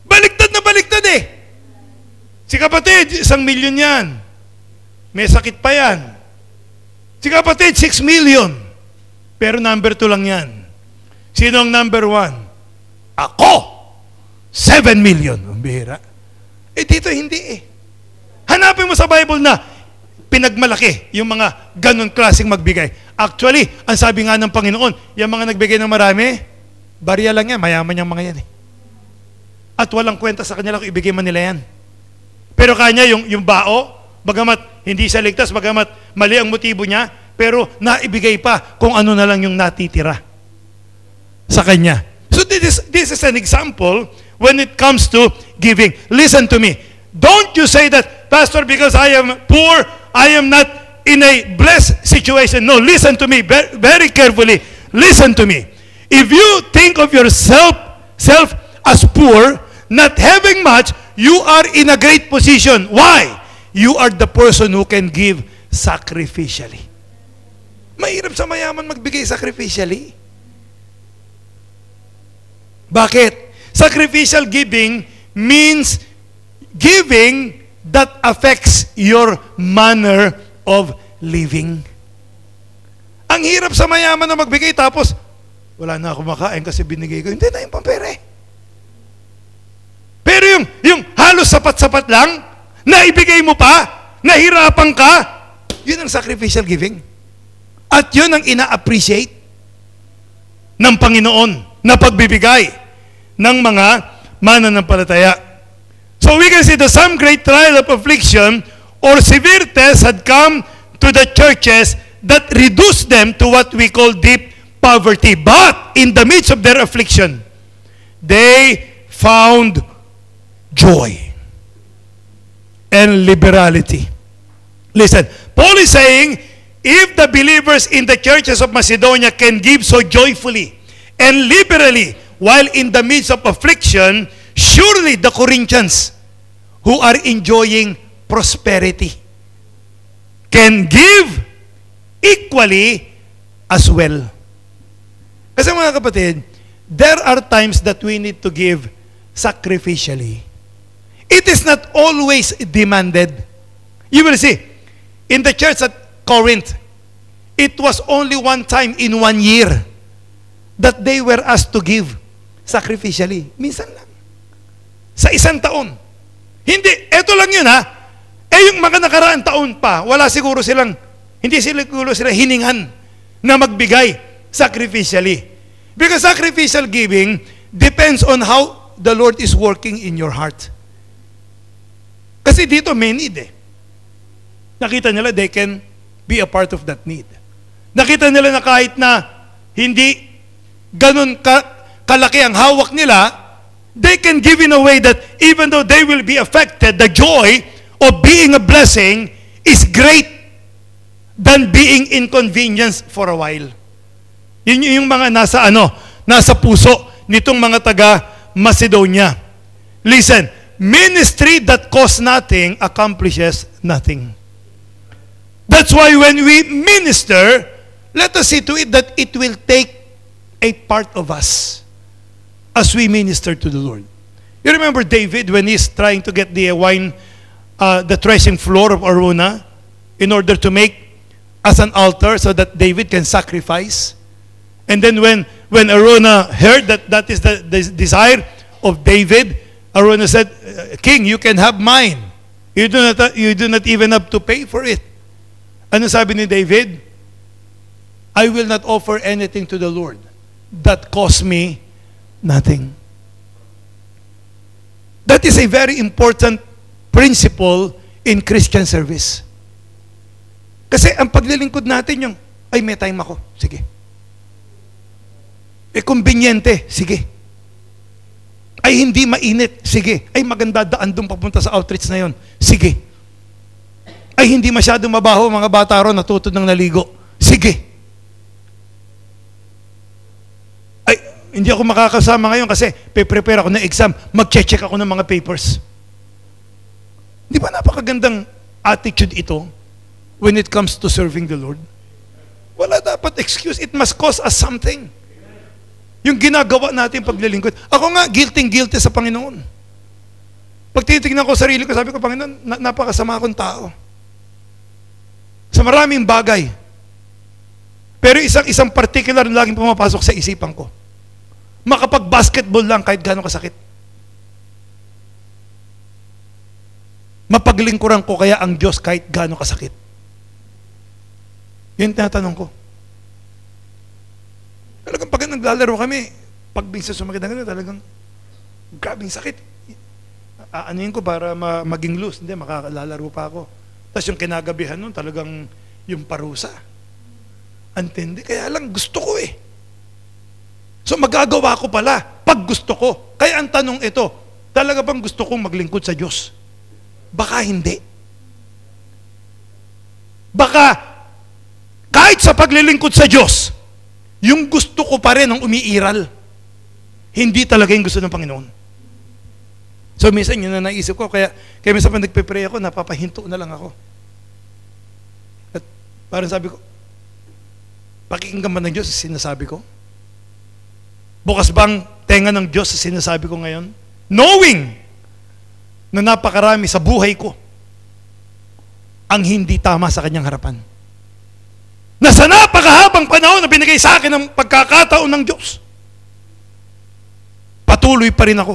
A: Baliktad na baliktad eh. Si kapatid, isang milyon yan. May sakit pa yan. Si kapatid, six million. Pero number two lang yan. Sino ang number one? Ako! Seven million. Ang bihira. Eh dito hindi eh. Hanapin mo sa Bible na pinagmalaki yung mga ganun klaseng magbigay. Actually, ang sabi nga ng Panginoon, yung mga nagbigay ng marami, barya lang yan, mayaman yung mga yan eh. At walang kwenta sa kanila kung ibigay man nila yan. Pero kanya yung, yung bao, bagamat hindi siya ligtas, bagamat mali ang motibo niya, pero naibigay pa kung ano na lang yung natitira sa kanya. So this is, this is an example when it comes to giving. Listen to me. Don't you say that, Pastor, because I am poor, I am not in a blessed situation. No, listen to me very carefully. Listen to me. If you think of yourself self as poor, not having much, you are in a great position. Why? You are the person who can give sacrificially. Mahirap sa mayaman magbigay sacrificially. Bakit? Sacrificial giving means giving that affects your manner of living. Ang hirap sa mayaman na magbigay tapos, wala na ako makain kasi binigay ko. Hindi na yung pampere. Pero yung, yung halos sapat-sapat lang, naibigay mo pa, nahirapan ka, yun ang sacrificial giving. At yun ang ina-appreciate ng Panginoon na pagbibigay ng mga mananampalataya. So we can see that some great trial of affliction or severe tests had come to the churches that reduced them to what we call deep poverty. But in the midst of their affliction, they found joy and liberality. Listen, Paul is saying, if the believers in the churches of Macedonia can give so joyfully and liberally while in the midst of affliction, surely the Corinthians who are enjoying prosperity can give equally as well. Kasi mga kapatid, there are times that we need to give sacrificially. It is not always demanded. You will see, in the church at Corinth, it was only one time in one year that they were asked to give sacrificially. Minsan lang. Sa isang taon. Hindi, eto lang yun ha. Eh yung mga nakaraang taon pa, wala siguro silang, hindi siguro sila hiningan na magbigay sacrificially. Because sacrificial giving depends on how the Lord is working in your heart. Kasi dito may need eh. Nakita nila they can be a part of that need. Nakita nila na kahit na hindi ganun ka, kalaki ang hawak nila, they can give in a way that even though they will be affected, the joy of being a blessing is great than being inconvenienced for a while. Yun yung mga nasa ano, nasa puso nitong mga taga Macedonia. Listen, ministry that costs nothing accomplishes nothing. That's why when we minister, let us see to it that it will take a part of us as we minister to the Lord. You remember David when he's trying to get the wine, uh, the threshing floor of Araunah in order to make as an altar so that David can sacrifice. And then when, when Araunah heard that that is the, the desire of David, Araunah said, King, you can have mine. You do not, you do not even have to pay for it. Ano sabi ni David? I will not offer anything to the Lord that costs me nothing. That is a very important principle in Christian service. Kasi ang paglilingkod natin yung, ay may time ako, sige. Eh kumbinyente, sige. Ay hindi mainit, sige. Ay maganda daan doon papunta sa outreach na yon, sige. Ay hindi masyadong mabaho, mga bata ron natutod ng naligo, sige. Ay hindi ako makakasama ngayon kasi pe-prepare ako ng exam, mag-check ako ng mga papers. Di ba napakagandang attitude ito when it comes to serving the Lord? Wala dapat excuse, it must cost us something. Yung ginagawa natin paglilingkod. Ako nga, guilty-guilty sa Panginoon. Pag titignan ko sarili ko, sabi ko, Panginoon, na, napakasama akong tao. Sa maraming bagay. Pero isang-isang particular na laging pumapasok sa isipan ko. Makapag-basketball lang kahit gano'ng kasakit. Mapaglingkuran ko kaya ang Diyos kahit gano'ng kasakit. Yun tinatanong ko. Talagang pag naglalaro kami, pag minsan sumakit na gano'n, talagang grabing sakit. Aanuin ko para ma- maging loose. Hindi, makalalaro pa ako. Tapos yung kinagabihan nun, talagang yung parusa. Antindi, kaya lang gusto ko eh. So magagawa ko pala pag gusto ko. Kaya ang tanong ito, talaga bang gusto kong maglingkod sa Diyos? Baka hindi. Baka kahit sa paglilingkod sa Diyos, yung gusto ko pa rin ang umiiral. Hindi talaga yung gusto ng Panginoon. So minsan yun na naisip ko, kaya, kaya minsan pag nagpe-pray ako, napapahinto na lang ako. At parang sabi ko, pakikinggan ba ng Diyos sa sinasabi ko? Bukas bang tenga ng Diyos sa sinasabi ko ngayon? Knowing na napakarami sa buhay ko ang hindi tama sa kanyang harapan. Na sa napakahabang panahon na binigay sa akin ng pagkakataon ng Diyos, patuloy pa rin ako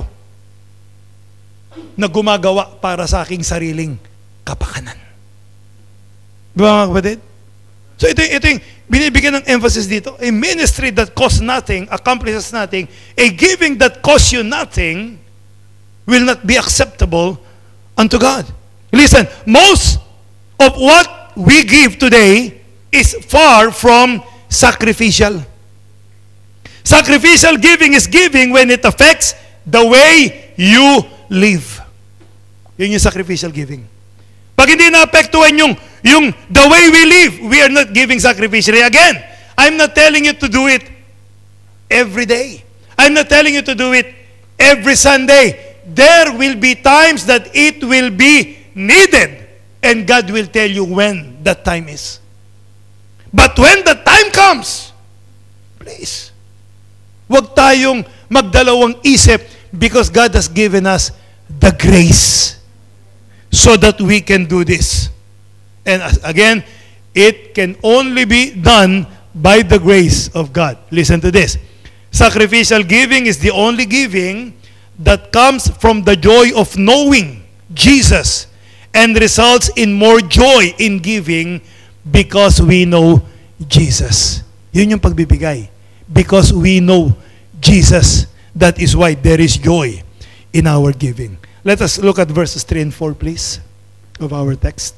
A: na gumagawa para sa aking sariling kapakanan. Di ba mga kapatid? So ito, ito yung binibigyan ng emphasis dito. A ministry that costs nothing, accomplishes nothing, a giving that costs you nothing, will not be acceptable unto God. Listen, most of what we give today is far from sacrificial. Sacrificial giving is giving when it affects the way you live. Yun yung sacrificial giving. Pag hindi na-apektuhan yung, yung the way we live, we are not giving sacrificially. Again, I'm not telling you to do it every day. I'm not telling you to do it every Sunday. There will be times that it will be needed, and God will tell you when that time is. But when the time comes, please, huwag tayong magdalawang isip, because God has given us the grace so that we can do this. And again, it can only be done by the grace of God. Listen to this. Sacrificial giving is the only giving that comes from the joy of knowing Jesus and results in more joy in giving because we know Jesus. Yun yung pagbibigay. Because we know Jesus. That is why there is joy in our giving. Let us look at verses three and four, please, of our text.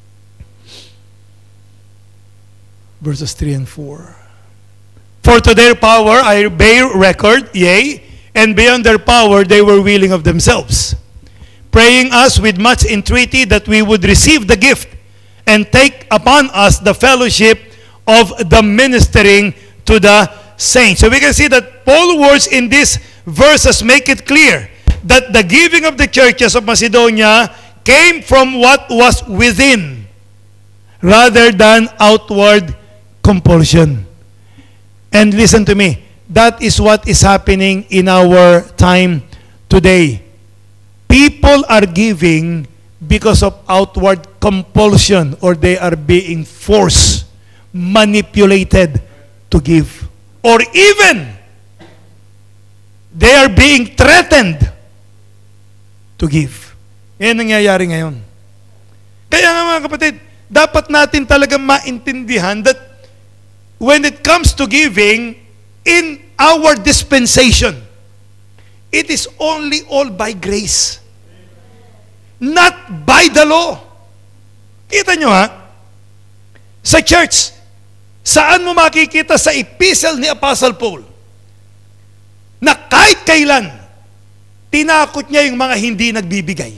A: Verses three and four. For to their power I bear record, yea, and beyond their power they were willing of themselves, praying us with much entreaty that we would receive the gift and take upon us the fellowship of the ministering to the saints. So we can see that Paul's words in these verses make it clear that the giving of the churches of Macedonia came from what was within rather than outward compulsion. And listen to me, that is what is happening in our time today. People are giving because of outward compulsion, or they are being forced, manipulated to give. Or even, they are being threatened to give. Yan ang nangyayari ngayon. Kaya nga mga kapatid, dapat natin talagang maintindihan that when it comes to giving, in our dispensation, it is only all by grace. Not by the law. Kita nyo ha? Sa church, saan mo makikita sa epistle ni Apostle Paul na kahit kailan tinakot niya yung mga hindi nagbibigay?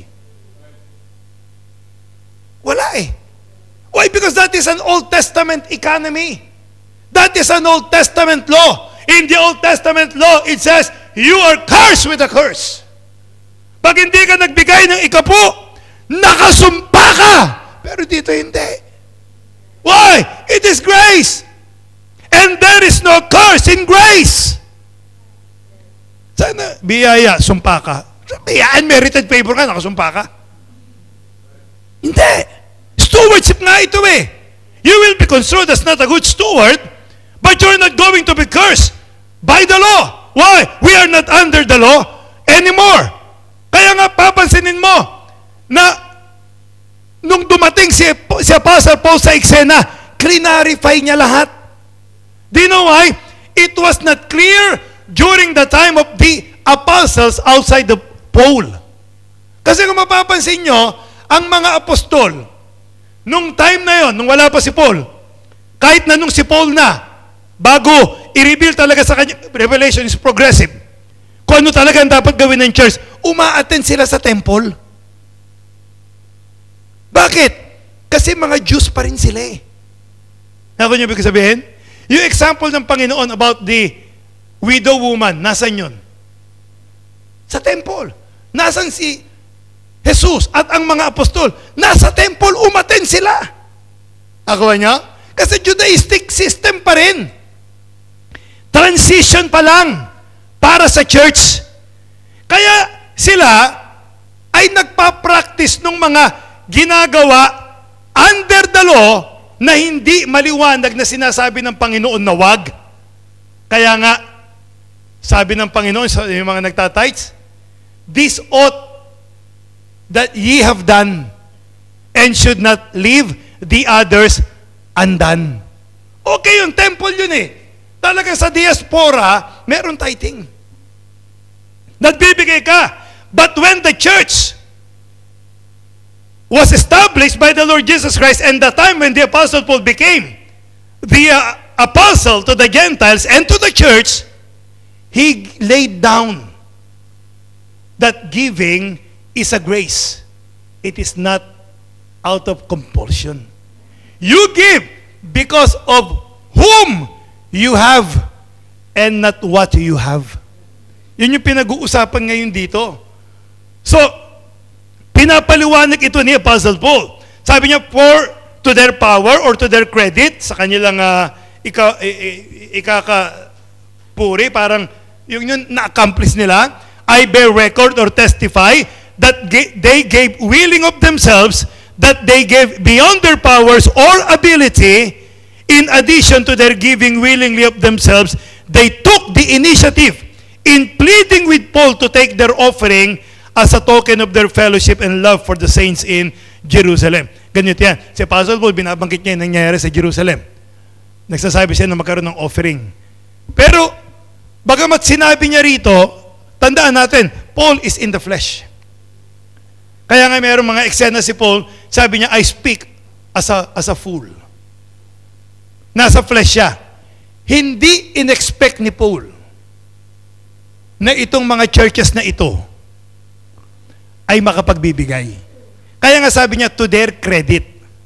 A: Wala eh. Why? Because that is an Old Testament economy. That is an Old Testament law. In the Old Testament law, it says, you are cursed with a curse. Pag hindi ka nagbigay ng ikapo, nakasumpa ka. Pero dito hindi. Why? It is grace. And there is no curse in grace. Sana, biyaya, sumpa ka. Yeah, unmerited favor ka, nakasumpa ka. Hindi. Stewardship nga ito eh. You will be construed as not a good steward, but you're not going to be cursed by the law. Why? We are not under the law anymore. Kaya nga papansinin mo na nung dumating si, si Apostle Paul sa eksena, clarify niya lahat. Do you know why? It was not clear during the time of the apostles outside the Paul. Kasi kung mapapansin nyo, ang mga apostol, nung time na yon, nung wala pa si Paul, kahit na nung si Paul na, bago i-reveal talaga sa kanya, revelation is progressive. Kung ano talaga ang dapat gawin ng church, uma-attend sila sa temple. Bakit? Kasi mga Jews pa rin sila eh. Ako niyo ibig sabihin? Yung example ng Panginoon about the widow woman, nasan yun? Sa temple. Nasan si Jesus at ang mga apostol? Nasa temple, umattend sila. Ako niya? Kasi Judaistic system pa rin. Transition pa lang para sa church. Kaya sila ay nagpa-practice ng mga ginagawa under the law na hindi maliwanag na sinasabi ng Panginoon na wag. Kaya nga, sabi ng Panginoon sa yung mga nagtatights, this ought that ye have done and should not leave the others undone. Okay, yung temple yun eh. Talaga sa diaspora, meron tithing. Nagbibigay ka. But when the church was established by the Lord Jesus Christ and the time when the Apostle Paul became the uh, apostle to the Gentiles and to the church, he laid down that giving is a grace. It is not out of compulsion. You give because of whom you have and not what you have. Yun yung pinag-uusapan ngayon dito. So, pinapaliwanag ito ni Apostle Paul. Sabi niya, for to their power or to their credit, sa kanilang uh, ika, ikakapuri, parang yung yun na-accomplish nila, I bear record or testify that they gave willing of themselves, that they gave beyond their powers or ability. In addition to their giving willingly of themselves, they took the initiative in pleading with Paul to take their offering as a token of their fellowship and love for the saints in Jerusalem. Ganito yan. Si Apostle Paul, binabanggit niya yung nangyayari sa Jerusalem. Nagsasabi siya na magkaroon ng offering. Pero, bagamat sinabi niya rito, tandaan natin, Paul is in the flesh. Kaya nga mayroong mga eksena si Paul, sabi niya, I speak as a, as a fool. Nasa flesh siya. Hindi in-expect ni Paul na itong mga churches na ito ay makapagbibigay. Kaya nga sabi niya, to their credit.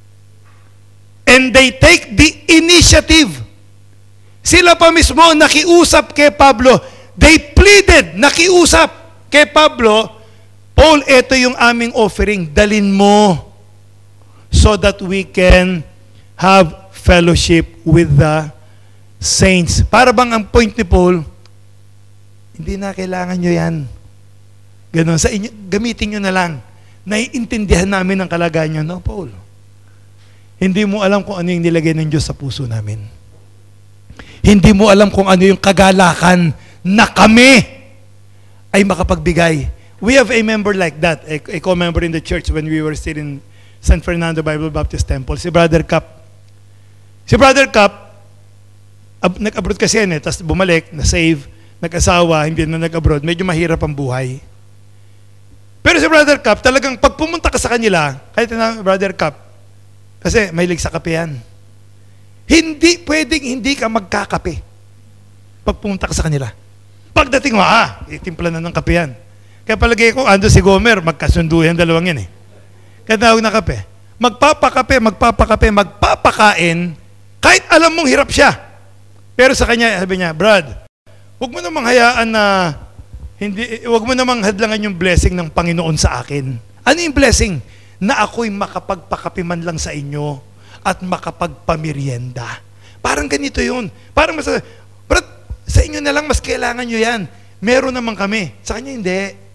A: And they take the initiative. Sila pa mismo nakiusap kay Pablo. They pleaded, nakiusap kay Pablo, Paul, ito yung aming offering, dalin mo so that we can have fellowship with the saints. Para bang ang point ni Paul, hindi na kailangan nyo yan. Ganon, sa inyo, gamitin nyo na lang. Naiintindihan namin ang kalagayan nyo. No, Paul. Hindi mo alam kung ano yung nilagay ng Diyos sa puso namin. Hindi mo alam kung ano yung kagalakan na kami ay makapagbigay. We have a member like that, a, a co-member in the church when we were still in San Fernando Bible Baptist Temple, si Brother Cap. Si Brother Cap, ab, nag-abroad kasi yan eh, tapos bumalik, na-save, nag-asawa, hindi na nag-abroad, medyo mahirap ang buhay. Pero si Brother Cap, talagang pag pumunta ka sa kanila, kahit na Brother Cap, kasi mahilig sa kape yan, hindi pwedeng hindi ka magkakape pag pumunta ka sa kanila. Pagdating mo, ah, itimpla na ng kape yan. Kaya palagay ko, ando si Gomer, magkasundo yan, dalawang yan eh. Kaya tawag na kape. Magpapakape, magpapakape, magpapakain, kahit alam mong hirap siya. Pero sa kanya, sabi niya, Brad, huwag mo namang hayaan na, hindi, huwag mo namang hadlangan yung blessing ng Panginoon sa akin. Ano yung blessing? Na ako'y makapagpakape man lang sa inyo at makapagpamerienda. Parang ganito yun. Parang mas, Brad, sa inyo na lang mas kailangan nyo yan. Meron naman kami. Sa kanya hindi.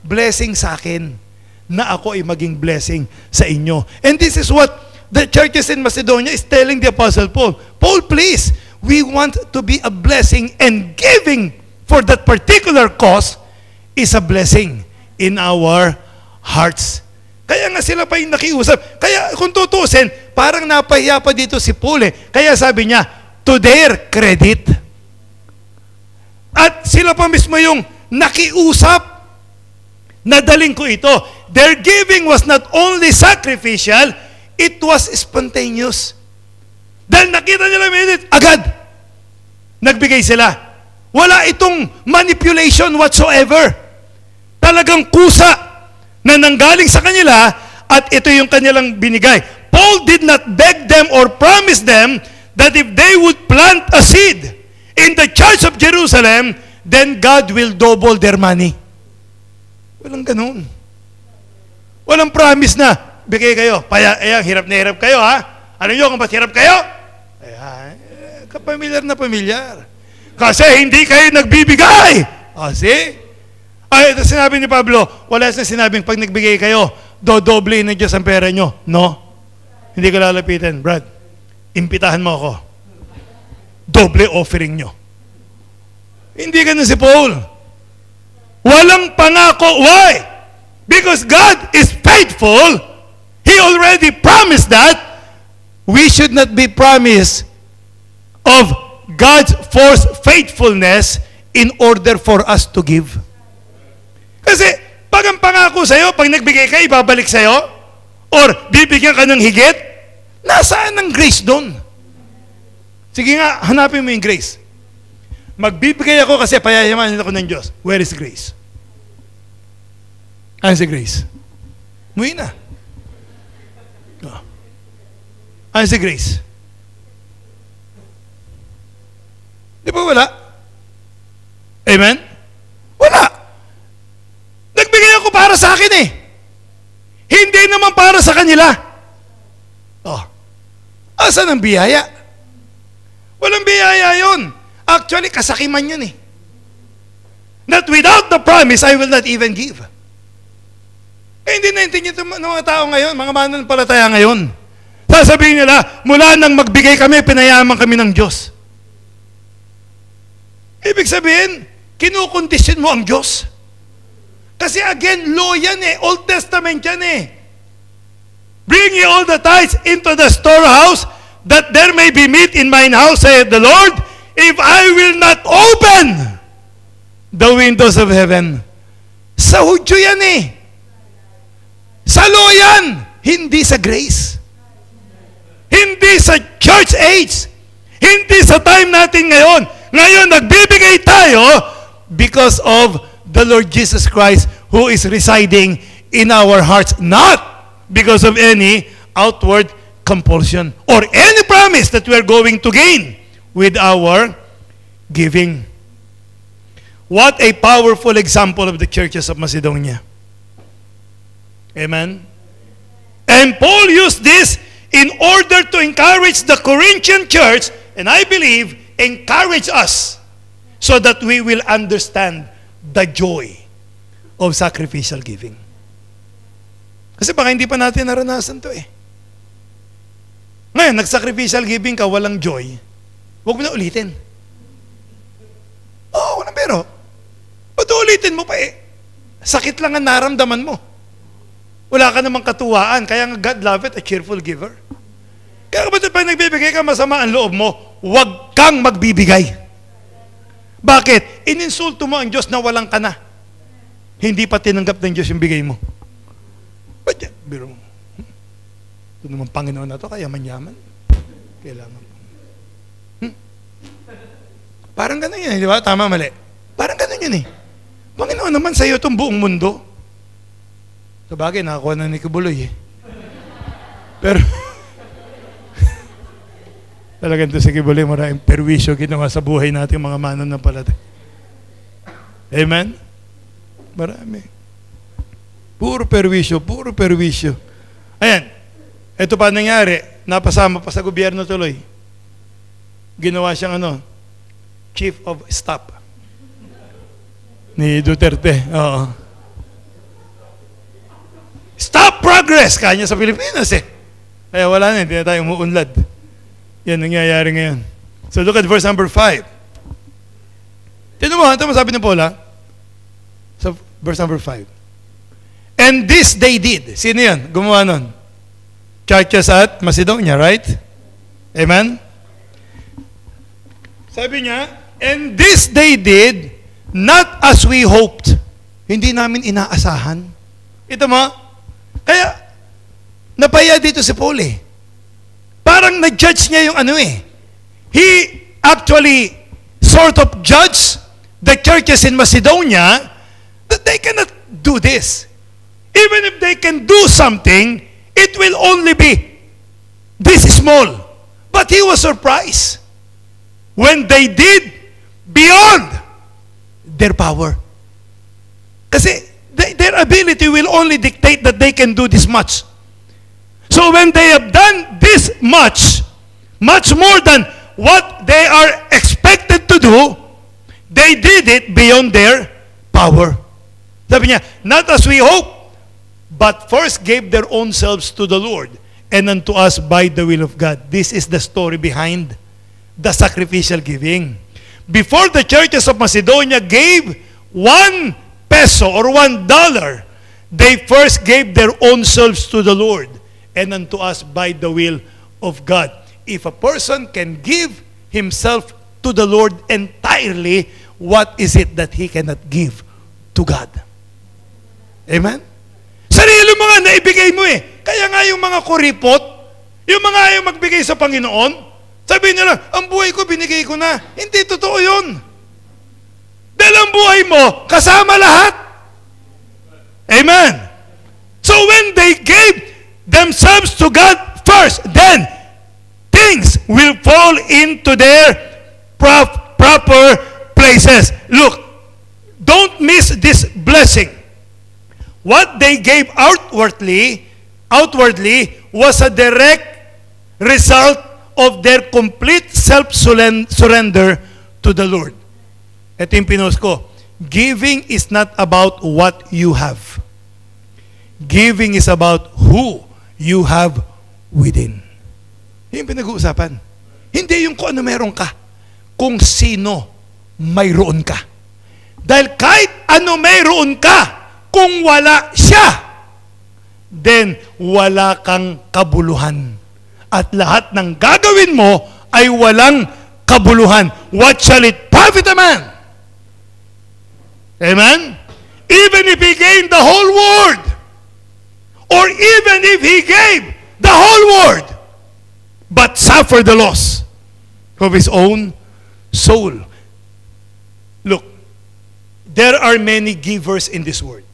A: blessing sa akin na ako ay maging blessing sa inyo. And this is what the churches in Macedonia is telling the Apostle Paul. Paul, please, we want to be a blessing, and giving for that particular cause is a blessing in our hearts. Kaya nga sila pa yung nakiusap. Kaya kung tutusin, parang napahiya pa dito si Paul eh. Kaya sabi niya, to their credit. At sila pa mismo yung nakiusap. Nadaling ko ito. Their giving was not only sacrificial, it was spontaneous. Dahil nakita nila minute, agad, nagbigay sila. Wala itong manipulation whatsoever. Talagang kusa na nanggaling sa kanila at ito yung kanilang binigay. Paul did not beg them or promise them that if they would plant a seed in the church of Jerusalem, then God will double their money. Walang ganun. Walang promise na, bigay kayo. Paya, ayan, hirap na hirap kayo, ha? Ano nyo kung ba't hirap kayo? Ayan, eh, kapamilyar na pamilyar. Kasi hindi kayo nagbibigay. O, see? Ay, ito sinabi ni Pablo, wala na sinabing pag nagbigay kayo, dodoble ng Diyos ang pera nyo. No? Hindi ko lalapitan. Brad, impitahan mo ako. Doble offering nyo. Hindi ganun si Paul. Walang pangako. Why? Because God is faithful. He already promised that. We should not be promised of God's forced faithfulness in order for us to give. Kasi pag ang pangako sa'yo, pag nagbigay ka, ibabalik sa'yo, or bibigyan ka ng higit, nasaan ang grace doon? Sige nga, hanapin mo yung grace. Magbibigay ako kasi payayamanin ako ng Diyos. Where is grace? Ano si grace? Muwi na. Oh. Ano si grace? Di ba wala? Amen? Wala. Nagbigay ako para sa akin eh. Hindi naman para sa kanila. Oh. Asan ang biyaya? Walang biyaya yun. Actually, kasakiman yun eh. That without the promise, I will not even give. Eh, hindi naintindihan ito ng mga tao ngayon, mga mananampalataya ngayon. Sasabihin nila, mula nang magbigay kami, pinayaman kami ng Diyos. Ibig sabihin, kinukondisyon mo ang Diyos. Kasi again, law yan eh, Old Testament yan eh. Bring ye all the tithes into the storehouse, that there may be meat in mine house, saith the Lord, if I will not open the windows of heaven. Sa Hudyo yan eh. Sa law yan, hindi sa grace. Hindi sa church age. Hindi sa time natin ngayon. Ngayon, nagbibigay tayo because of the Lord Jesus Christ who is residing in our hearts, not because of any outward compulsion or any promise that we are going to gain with our giving. What a powerful example of the churches of Macedonia. Amen? And Paul used this in order to encourage the Corinthian church, and I believe, encourage us so that we will understand the joy of sacrificial giving. Kasi baka hindi pa natin naranasan to eh. Ngayon, nag-sacrificial giving ka, walang joy, huwag mo na ulitin. Oo, oh, walang pero. Ba't ulitin mo pa eh? Sakit lang ang naramdaman mo. Wala ka namang katuwaan, kaya nga God love it, a cheerful giver. Kaya kapatid, pag nagbibigay ka, masama ang loob mo, huwag kang magbibigay. Bakit? Ininsulto mo ang Diyos na walang ka na. Hindi pa tinanggap ng Diyos yung bigay mo. Ba't yan? Biro mo. Hmm? Ito naman Panginoon na to, kaya manyaman. Kailangan. Hmm? Parang ganun yun, di ba? Tama, mali. Parang ganun yun eh. Panginoon naman sa iyo itong buong mundo. Sa bagay, nakakuha na ni Kibuloy eh. Pero, talagang ito si Kibuloy, maraming perwisyo ginawa sa buhay natin mga mananampalataya. Amen? Marami. Puro perwisyo, puro perwisyo. Ayan, ito pa nangyari, napasama pa sa gobyerno tuloy. Ginawa siyang ano, Chief of Staff ni Duterte. Oo. Stop progress! Kanya sa Pilipinas eh. Kaya wala na, hindi na tayo umuunlad. Yan nangyayari ngayon. So look at verse number five. Tignan mo, ito mo sabi ng Paul ha? So verse number five. And this they did. Sino yan? Gumawa nun? Churches at Macedonia, right? Amen? Sabi niya, and this they did, not as we hoped. Hindi namin inaasahan. Ito mo, kaya, napaya dito si Paul eh. Parang nag-judge niya yung ano eh. He actually sort of judged the churches in Macedonia that they cannot do this. Even if they can do something, it will only be this small. But he was surprised when they did beyond their power. Kasi they, their ability will only dictate that they can do this much. So when they have done this much, much more than what they are expected to do, they did it beyond their power. Sabi niya, not as we hope, but first gave their own selves to the Lord and unto us by the will of God. This is the story behind the sacrificial giving. Before the churches of Macedonia gave one peso or one dollar, they first gave their own selves to the Lord and unto us by the will of God. If a person can give himself to the Lord entirely, what is it that he cannot give to God? Amen? Sarili mo nga naibigay mo eh. Kaya nga yung mga kuripot, yung mga ayaw magbigay sa Panginoon, sabihin nila, ang buhay ko binigay ko na. Hindi totoo yun. Dahil ang buhay mo, kasama lahat. Amen. So when they gave themselves to God first, then things will fall into their prop, proper places. Look, don't miss this blessing. What they gave outwardly, outwardly was a direct result of their complete self-surrender to the Lord. Ito yung pinost ko. Giving is not about what you have. Giving is about who you have within. Yung pinag-uusapan. Hindi yung kung ano meron ka. Kung sino mayroon ka. Dahil kahit ano mayroon ka, kung wala siya, then wala kang kabuluhan. At lahat ng gagawin mo ay walang kabuluhan. What shall it profit a man? Amen? Even if he gained the whole world, or even if he gave the whole world, but suffered the loss of his own soul. Look, there are many givers in this world.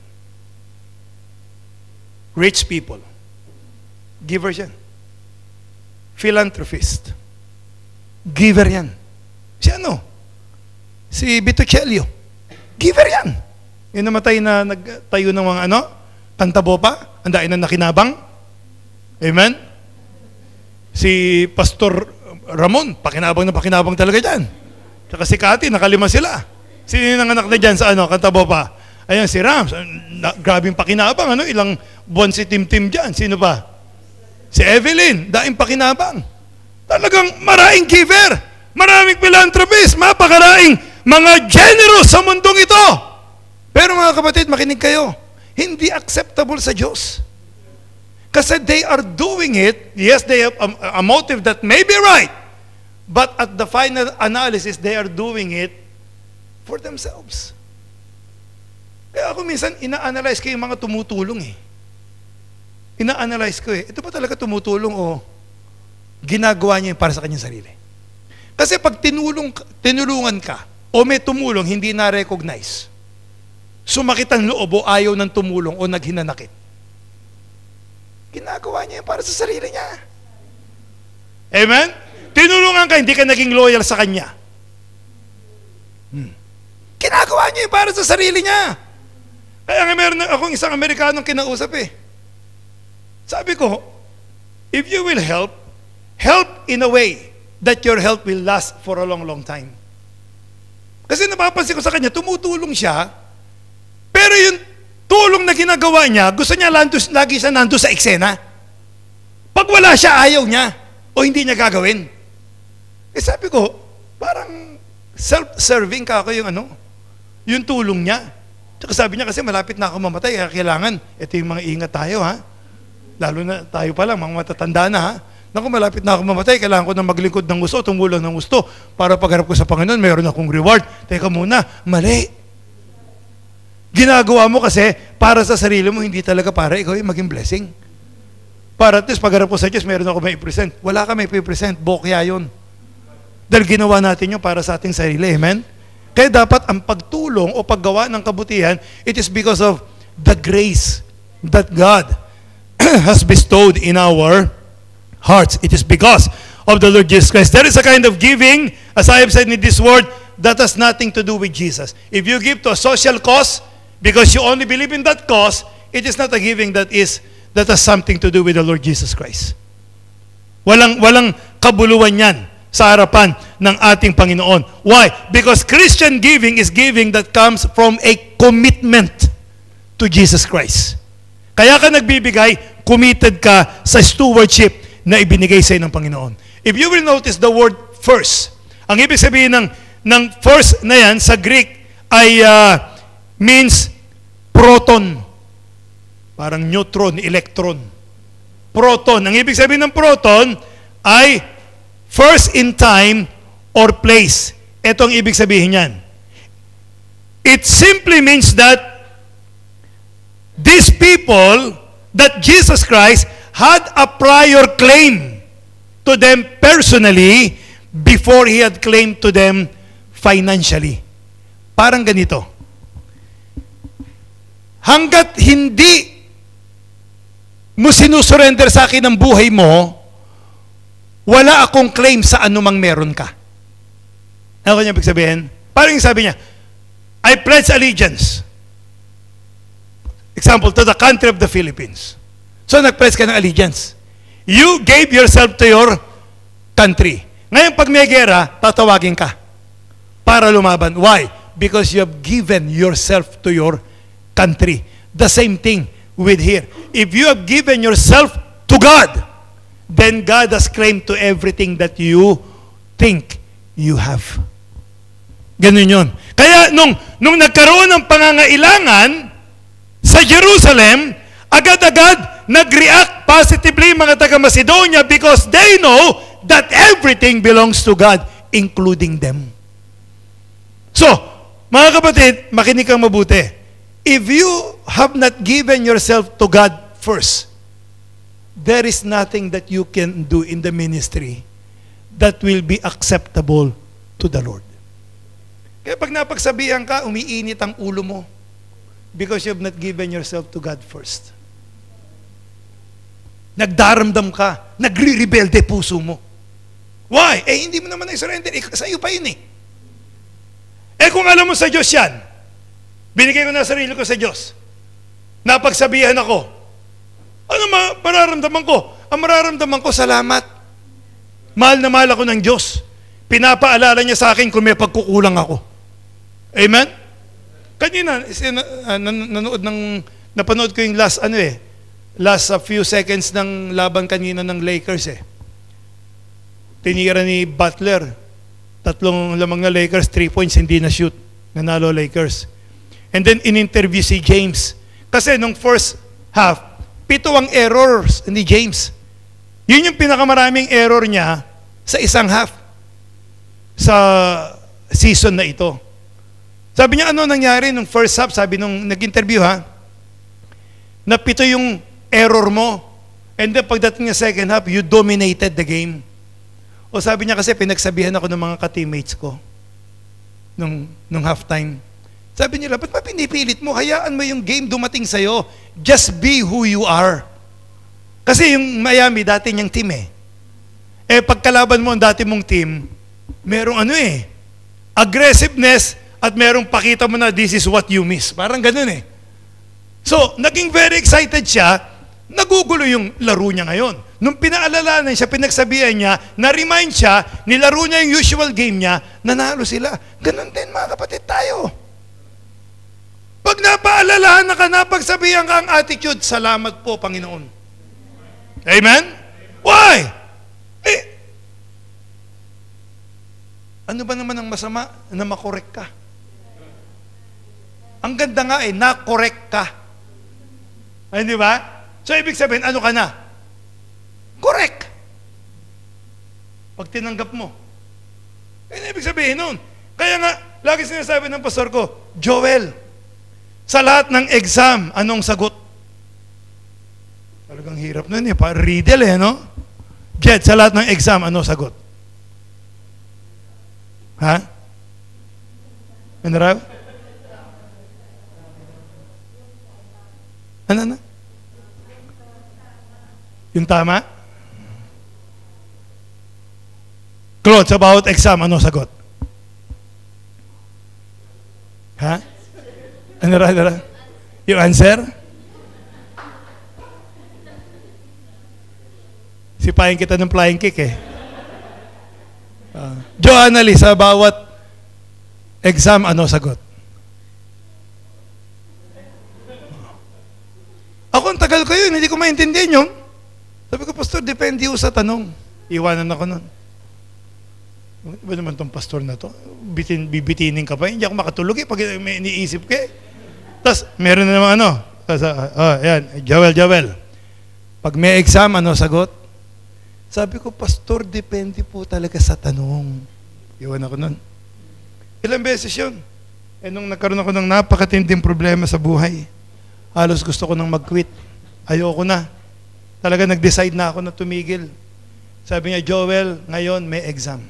A: Rich people. Givers yan. Philanthropist. Giver yan. Si ano? Si Botticelli. Giver yan. Yung namatay na nagtayo ng mga ano? Kantabopa. Ang dahil na nakinabang. Amen? Si Pastor Ramon, pakinabang na pakinabang talaga dyan. Tsaka si Cathy, nakalima sila. Sino yung anak na dyan sa ano? Kantabopa. Ayan, si Rams. Na, grabing pakinabang. Ano? Ilang buwan si Tim-Tim dyan. Sino pa? Si Evelyn. Daing pakinabang. Talagang maraming giver. Maraming philanthropist. Mapakaraing mga generous sa mundong ito. Pero mga kapatid, makinig kayo. Hindi acceptable sa Diyos. Kasi they are doing it. Yes, they have a, a motive that may be right. But at the final analysis, they are doing it for themselves. Kaya ako minsan, ina-analyze ko yung mga tumutulong eh. Ina-analyze ko eh. Ito ba talaga tumutulong o ginagawa niya para sa kanyang sarili? Kasi pag tinulong, tinulungan ka o may tumulong, hindi na-recognize. Sumakit ang loob o ayaw ng tumulong o naghinanakit. Ginagawa niya para sa sarili niya. Amen? Tinulungan ka, hindi ka naging loyal sa kanya. Hmm. Ginagawa niya para sa sarili niya. Kaya nga meron akong isang Amerikanong kinausap eh. Sabi ko, if you will help, help in a way that your help will last for a long, long time. Kasi napapansin ko sa kanya, tumutulong siya, pero yung tulong na ginagawa niya, gusto niya lagi, lagi siya nando sa eksena. Pag wala siya, ayaw niya. O hindi niya gagawin. Eh sabi ko, parang self-serving ka ako yung ano, yung tulong niya. Tsaka sabi niya kasi malapit na ako mamatay, kaya kailangan, ito yung mga ingat tayo ha. Lalo na tayo pa lang, mga matatanda na ha. Naku, malapit na ako mamatay, kailangan ko na maglingkod ng gusto, tumulong ng gusto, para pagharap ko sa Panginoon, mayroon akong reward. Teka muna, mali. Ginagawa mo kasi para sa sarili mo, hindi talaga para ikaw yung maging blessing. Para at least pagharap ko sa Diyos, mayroon ako may i-present. Wala ka may i-present, bokya yun. Dahil ginawa natin yun para sa ating sarili, amen? Kaya dapat ang pagtulong o paggawa ng kabutihan, it is because of the grace that God has bestowed in our hearts. It is because of the Lord Jesus Christ. There is a kind of giving, as I have said in this word, that has nothing to do with Jesus. If you give to a social cause, because you only believe in that cause, it is not a giving that is that has something to do with the Lord Jesus Christ. Walang, walang kabuluhan yan sa harapan ng ating Panginoon. Why? Because Christian giving is giving that comes from a commitment to Jesus Christ. Kaya ka nagbibigay, committed ka sa stewardship na ibinigay sa ng Panginoon. If you will notice the word first, ang ibig sabihin ng, ng first na yan sa Greek ay uh, means proton. Parang neutron, electron. Proton. Ang ibig sabihin ng proton ay first in time or place. Ito ang ibig sabihin niyan. It simply means that these people, that Jesus Christ had a prior claim to them personally before He had claimed to them financially. Parang ganito. Hanggat hindi mo sinusurrender sa akin ang buhay mo, wala akong claim sa anumang meron ka. Ano kanya ibig sabihin? Parang sabi niya, I pledge allegiance. Example, to the country of the Philippines. So, nag-pledge ka ng allegiance. You gave yourself to your country. Ngayon, pag may gera, tatawagin ka para lumaban. Why? Because you have given yourself to your country. The same thing with here. If you have given yourself to God, then God has claimed to everything that you think you have. Ganun yun. Kaya, nung, nung nagkaroon ng pangangailangan sa Jerusalem, agad-agad nag-react positively mga taga-Macedonia because they know that everything belongs to God, including them. So, mga kapatid, makinig kang mabuti. If you have not given yourself to God first, there is nothing that you can do in the ministry that will be acceptable to the Lord. Kaya pag napagsabihan ka, umiinit ang ulo mo because you have not given yourself to God first. Nagdaramdam ka, nagre-rebelde puso mo. Why? Eh, hindi mo naman na-surrender. Eh, sa iyo pa yun eh. Eh, kung alam mo sa Diyos yan, binigay ko na sarili ko sa Diyos. Napagsabihan ako. Ano ma mararamdaman ko? Ang mararamdaman ko, salamat. Mahal na mahal ako ng Diyos. Pinapaalala niya sa akin kung may pagkukulang ako. Amen? Kanina, uh, nan nanood ng, napanood ko yung last, ano eh, last a few seconds ng laban kanina ng Lakers eh. Tinira ni Butler. Tatlong lamang na Lakers, three points, hindi na shoot. Nanalo Lakers. And then in-interview si James. Kasi nung first half, pito ang errors ni James. Yun yung pinakamaraming error niya sa isang half sa season na ito. Sabi niya, ano nangyari nung first half? Sabi nung nag-interview ha, na pito yung error mo. And then pagdating niya second half, you dominated the game. O sabi niya kasi pinagsabihan ako ng mga ka-teammates ko nung, nung halftime. Sabi nila, ba't pa pinipilit mo? Hayaan mo yung game dumating sa'yo. Just be who you are. Kasi yung Miami, dati niyang team eh. Eh, pagkalaban mo ang dati mong team, merong ano eh, aggressiveness at merong pakita mo na this is what you miss. Parang ganun eh. So, naging very excited siya, nagugulo yung laro niya ngayon. Nung pinaalalanan siya, pinagsabihan niya, na-remind siya, nilaro niya yung usual game niya, nanalo sila. Ganun din mga kapatid tayo. Pag napaalalahan na ka, napagsabihan ka ang attitude, salamat po, Panginoon. Amen? Why? Eh, ano ba naman ang masama na makorek ka? Ang ganda nga eh, na-correct ka. Ay, di ba? So, ibig sabihin, ano ka na? Correct. Pag tinanggap mo. Kaya ibig sabihin nun. Kaya nga, lagi sinasabi ng pastor ko, Joel, sa lahat ng exam, anong sagot? Talagang hirap nun eh. Pa riddle eh, no? Jed, sa lahat ng exam, anong sagot? Ha? Ano raw? Ano na? Yung tama? Claude, sa bawat exam, ano sagot? Ha? Ano ra, ano ra? Yung answer? Sipahin kita ng flying kick eh. Uh, Joanna Lee, sa bawat exam, ano sagot? Ako, ang tagal ko yun, hindi ko maintindihan yun. Sabi ko, Pastor, depende ho sa tanong. Iwanan ako nun. Ba naman tong pastor na to? Bitin, bibitinin ka pa. Hindi ako makatulog eh, pag may iniisip ka eh. Tapos, meron na naman ano. Tapos, oh, yan, Joel, Joel. Pag may exam, ano sagot? Sabi ko, Pastor, depende po talaga sa tanong. Iwan ako nun. Ilang beses yun? Eh, nung nagkaroon ako ng napakatinding problema sa buhay, halos gusto ko nang mag-quit. Ayoko na. Talaga nag-decide na ako na tumigil. Sabi niya, Joel, ngayon may exam.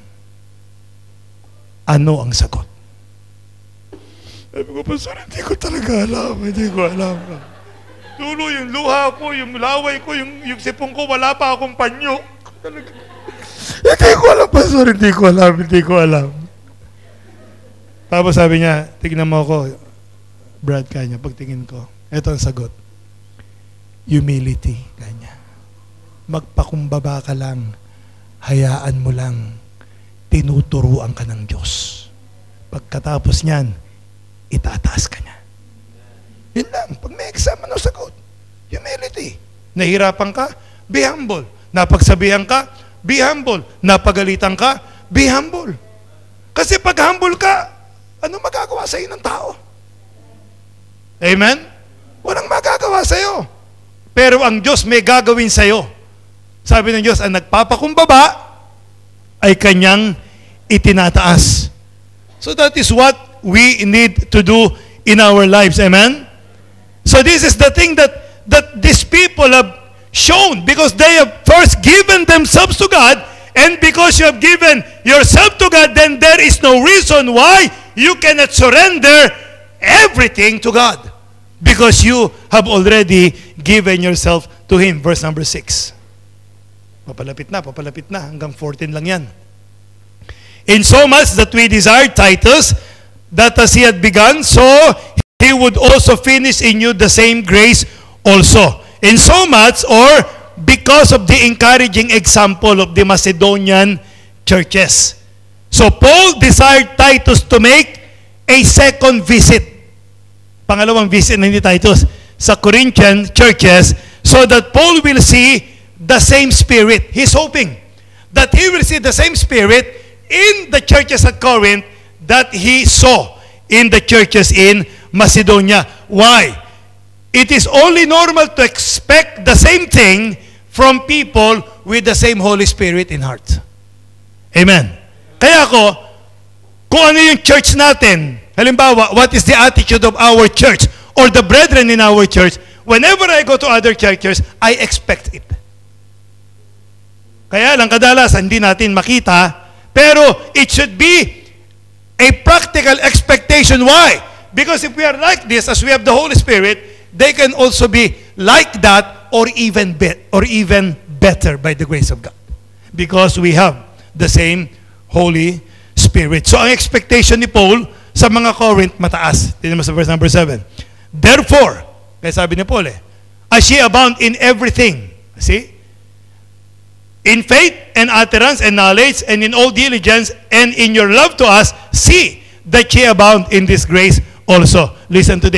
A: Ano ang sagot? Sabi ko, Pastor, hindi ko talaga alam. Hindi ko alam. Tulo yung luha ko, yung laway ko, yung, yung sipong ko, wala pa akong panyo. Talaga. Hindi ko alam, Pastor. Hindi ko alam. Hindi ko alam. Tapos sabi niya, tignan mo ako, Brad, kanya, pagtingin ko. Ito ang sagot. Humility, kanya. Magpakumbaba ka lang. Hayaan mo lang. Tinuturuan ka ng Diyos. Pagkatapos niyan, itataas ka niya. Yun lang. Pag may exam, ano sagot? Humility. Nahirapan ka? Be humble. Napagsabihan ka? Be humble. Napagalitan ka? Be humble. Kasi pag humble ka, ano magagawa sa iyo ng tao? Amen? Walang magagawa sa iyo. Pero ang Diyos may gagawin sa iyo. Sabi ng Diyos, ang nagpapakumbaba ay kanyang itinataas. So that is what we need to do in our lives. Amen? So this is the thing that, that these people have shown, because they have first given themselves to God, and because you have given yourself to God, then there is no reason why you cannot surrender everything to God. Because you have already given yourself to Him. Verse number six. Papalapit na, papalapit na. Hanggang fourteen lang yan. In so much that we desire Titus, that as he had begun, so he would also finish in you the same grace also. In so much, or because of the encouraging example of the Macedonian churches. So Paul desired Titus to make a second visit. Pangalawang visit na ni Titus sa Corinthian churches, so that Paul will see the same spirit. He's hoping that he will see the same spirit in the churches at Corinth that he saw in the churches in Macedonia. Why? It is only normal to expect the same thing from people with the same Holy Spirit in heart. Amen. Kaya ako, kung ano yung church natin, halimbawa, what is the attitude of our church or the brethren in our church, whenever I go to other churches, I expect it. Kaya lang kadalasan hindi natin makita, pero it should be a practical expectation. Why? Because if we are like this, as we have the Holy Spirit, they can also be like that or even be, or even better by the grace of God. Because we have the same Holy Spirit. So ang expectation ni Paul sa mga Corinth mataas. Tingnan mo sa verse number seven. Therefore, kaya sabi ni Paul eh, as ye abound in everything, see? In faith and utterance and knowledge and in all diligence and in your love to us, see that ye abound in this grace also. Listen to this.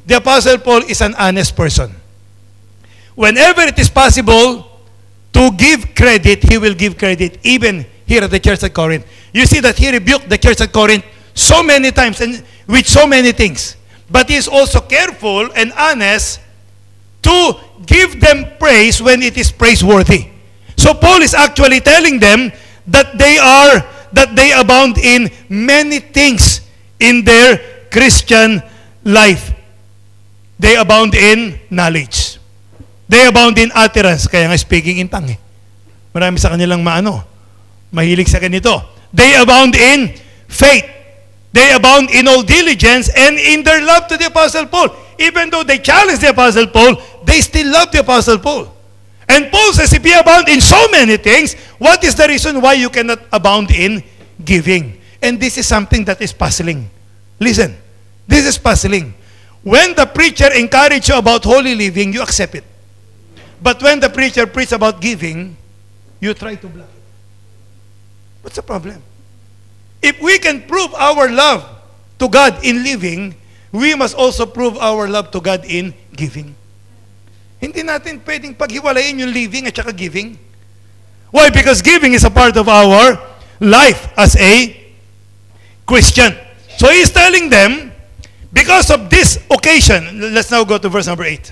A: the Apostle Paul is an honest person. Whenever it is possible to give credit, he will give credit, even here at the church at Corinth. You see that he rebuked the church at Corinth so many times and with so many things. But he is also careful and honest to give them praise when it is praiseworthy. So Paul is actually telling them that they are, that they abound in many things in their Christian life. They abound in knowledge. They abound in utterance. Kaya nga speaking in tongue. Eh. Marami sa kanilang maano, mahilig sa ganito. They abound in faith. They abound in all diligence and in their love to the Apostle Paul. Even though they challenge the Apostle Paul, they still love the Apostle Paul. And Paul says, if you abound in so many things, what is the reason why you cannot abound in giving? And this is something that is puzzling. Listen, this is puzzling. When the preacher encourages you about holy living, you accept it. But when the preacher preaches about giving, you try to block it. What's the problem? If we can prove our love to God in living, we must also prove our love to God in giving. Hindi natin pwedeng paghiwalayin yung living at saka giving. Why? Because giving is a part of our life as a Christian. So he's telling them, because of this occasion, let's now go to verse number eight.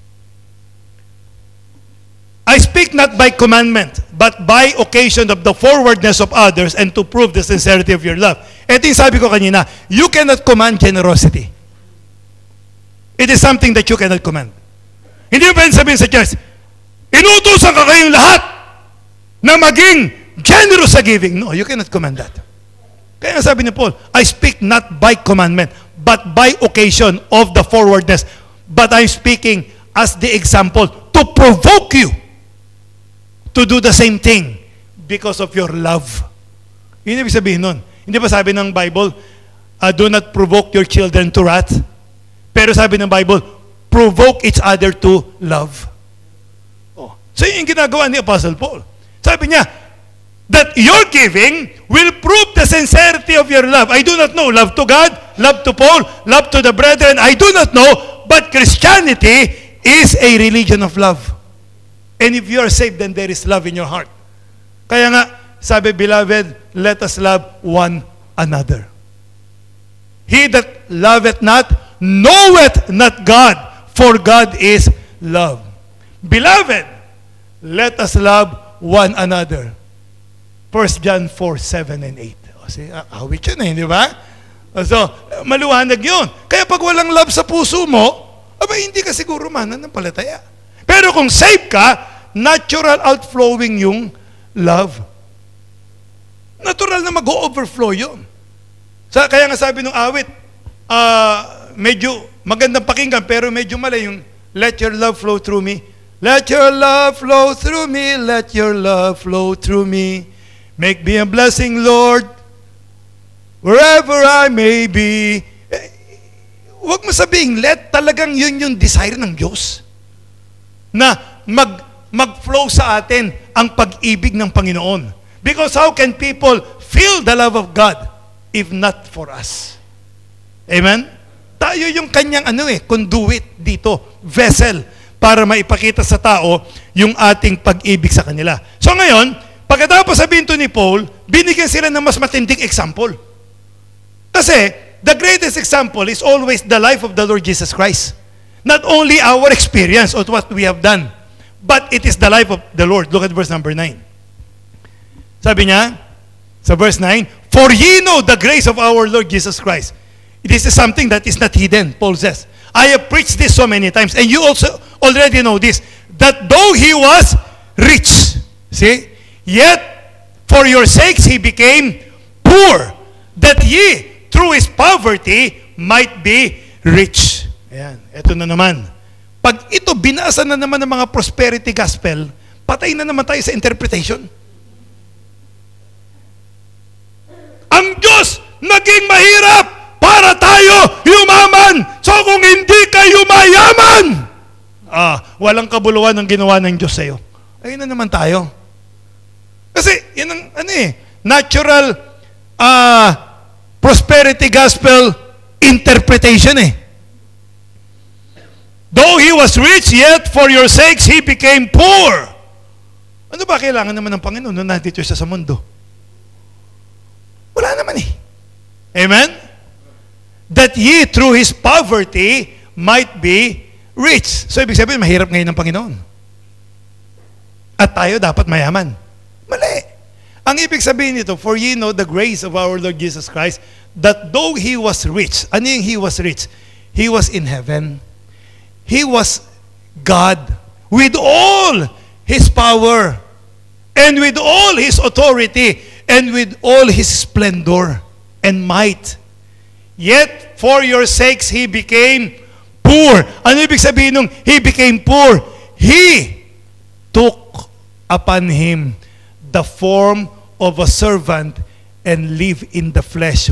A: I speak not by commandment, but by occasion of the forwardness of others and to prove the sincerity of your love. Ito yung sabi ko kanina, you cannot command generosity. It is something that you cannot command. Hindi mo pwede sabihin sa church, inutusan ka kayong lahat na maging generous sa giving. No, you cannot command that. Kaya sabi ni Paul, I speak not by commandment, but by occasion of the forwardness. But I'm speaking as the example to provoke you to do the same thing because of your love. Yun ibig sabihin nun. Hindi ba sabi ng Bible, uh, do not provoke your children to wrath? Pero sabi ng Bible, provoke each other to love. Oh. So yun yung ginagawa ni Apostle Paul. Sabi niya, that your giving will prove the sincerity of your love. I do not know. Love to God, love to Paul, love to the brethren. I do not know. But Christianity is a religion of love. And if you are saved, then there is love in your heart. Kaya nga, sabi, beloved, let us love one another. He that loveth not, knoweth not God, for God is love. Beloved, let us love one another. First John four, seven and eight. O, see, awit yun eh, di ba? So, maluwanag yun. Kaya pag walang love sa puso mo, aba, hindi ka siguro mananampalataya. Pero kung saved ka, natural outflowing yung love. Natural na mag-overflow yun. Sa, kaya nga sabi ng awit, uh, medyo magandang pakinggan, pero medyo mali yung, let your love flow through me. Let your love flow through me. Let your love flow through me. Make me a blessing, Lord, wherever I may be. Eh, huwag mo sabihin, let, talagang yun yung desire ng Diyos. Na mag, mag-flow sa atin ang pag-ibig ng Panginoon. Because how can people feel the love of God if not for us? Amen? Tayo yung kanyang ano eh, conduit dito, vessel, para maipakita sa tao yung ating pag-ibig sa kanila. So ngayon, pagkatapos sabihin to ni Paul, binigyan sila ng mas matinding example. Kasi, the greatest example is always the life of the Lord Jesus Christ. Not only our experience of what we have done, but it is the life of the Lord. Look at verse number nine. Sabi niya, sa verse nine, for ye know the grace of our Lord Jesus Christ. This is something that is not hidden, Paul says. I have preached this so many times, and you also already know this, that though he was rich, see, yet for your sakes he became poor, that ye through his poverty might be rich. Ayan, eto na naman. Pag ito binasa na naman ng mga prosperity gospel, patay na naman tayo sa interpretation. Ang Diyos naging mahirap para tayo yumaman. So kung hindi ka yumayaman, ah, walang kabuluhan ang ginawa ng Diyos sa'yo. Ayun na naman tayo. Kasi, yan ang, ano eh, natural uh, prosperity gospel interpretation eh. Though he was rich, yet for your sakes he became poor. Ano ba kailangan naman ng Panginoon nung nandito siya sa mundo? Wala naman eh. Amen? That ye through his poverty might be rich. So ibig sabihin, mahirap ngayon ng Panginoon. At tayo dapat mayaman. Mali. Ang ibig sabihin nito, for ye know the grace of our Lord Jesus Christ, that though he was rich, ano yung he was rich? He was in heaven. He was God with all his power and with all his authority and with all his splendor and might. Yet, for your sakes, he became poor. Ano ibig sabihin nung he became poor? He took upon him the form of a servant and lived in the flesh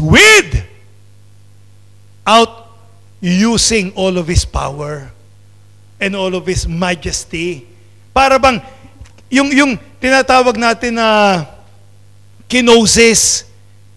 A: without using all of his power and all of his majesty. Para bang, yung, yung tinatawag natin na kenosis,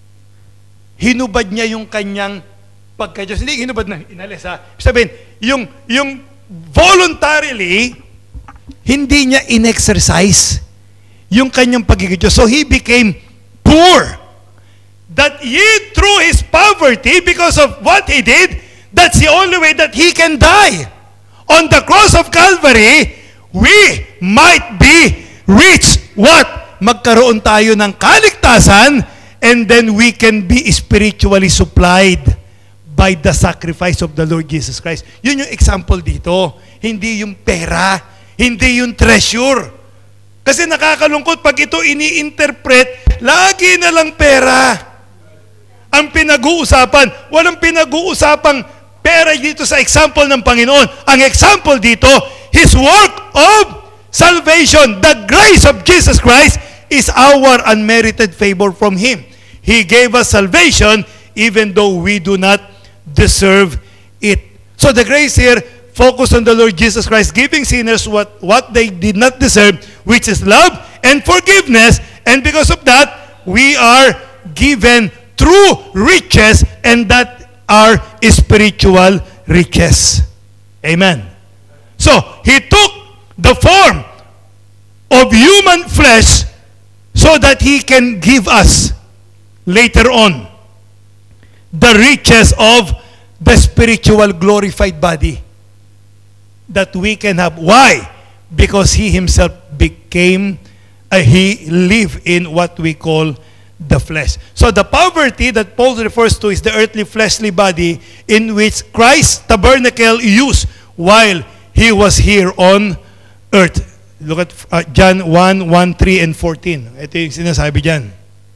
A: hinubad niya yung kanyang pagka-Diyos. Hindi hinubad na, inalis ha. Sabihin, yung, yung voluntarily, hindi niya in-exercise yung kanyang pagiging Diyos. So he became poor. That ye through his poverty, because of what he did, that's the only way that he can die. On the cross of Calvary, we might be rich. What? Magkaroon tayo ng kaligtasan, and then we can be spiritually supplied by the sacrifice of the Lord Jesus Christ. Yun yung example dito. Hindi yung pera, hindi yung treasure. Kasi nakakalungkot pag ito ini-interpret, lagi na lang pera ang pinag-uusapan. Walang pinag-uusapang pera dito sa example ng Panginoon. Ang example dito, his work of salvation, the grace of Jesus Christ, is our unmerited favor from him. He gave us salvation even though we do not deserve it. So the grace here, focus on the Lord Jesus Christ, giving sinners what, what they did not deserve, which is love and forgiveness. And because of that, we are given true riches, and that are spiritual riches. Amen. So, he took the form of human flesh so that he can give us later on the riches of the spiritual glorified body that we can have. Why? Because he himself became, uh, he lived in what we call the flesh. So the poverty that Paul refers to is the earthly fleshly body in which Christ tabernacle used while he was here on earth. Look at uh, John one, one, three, and fourteen. Ito yung sinasabi dyan.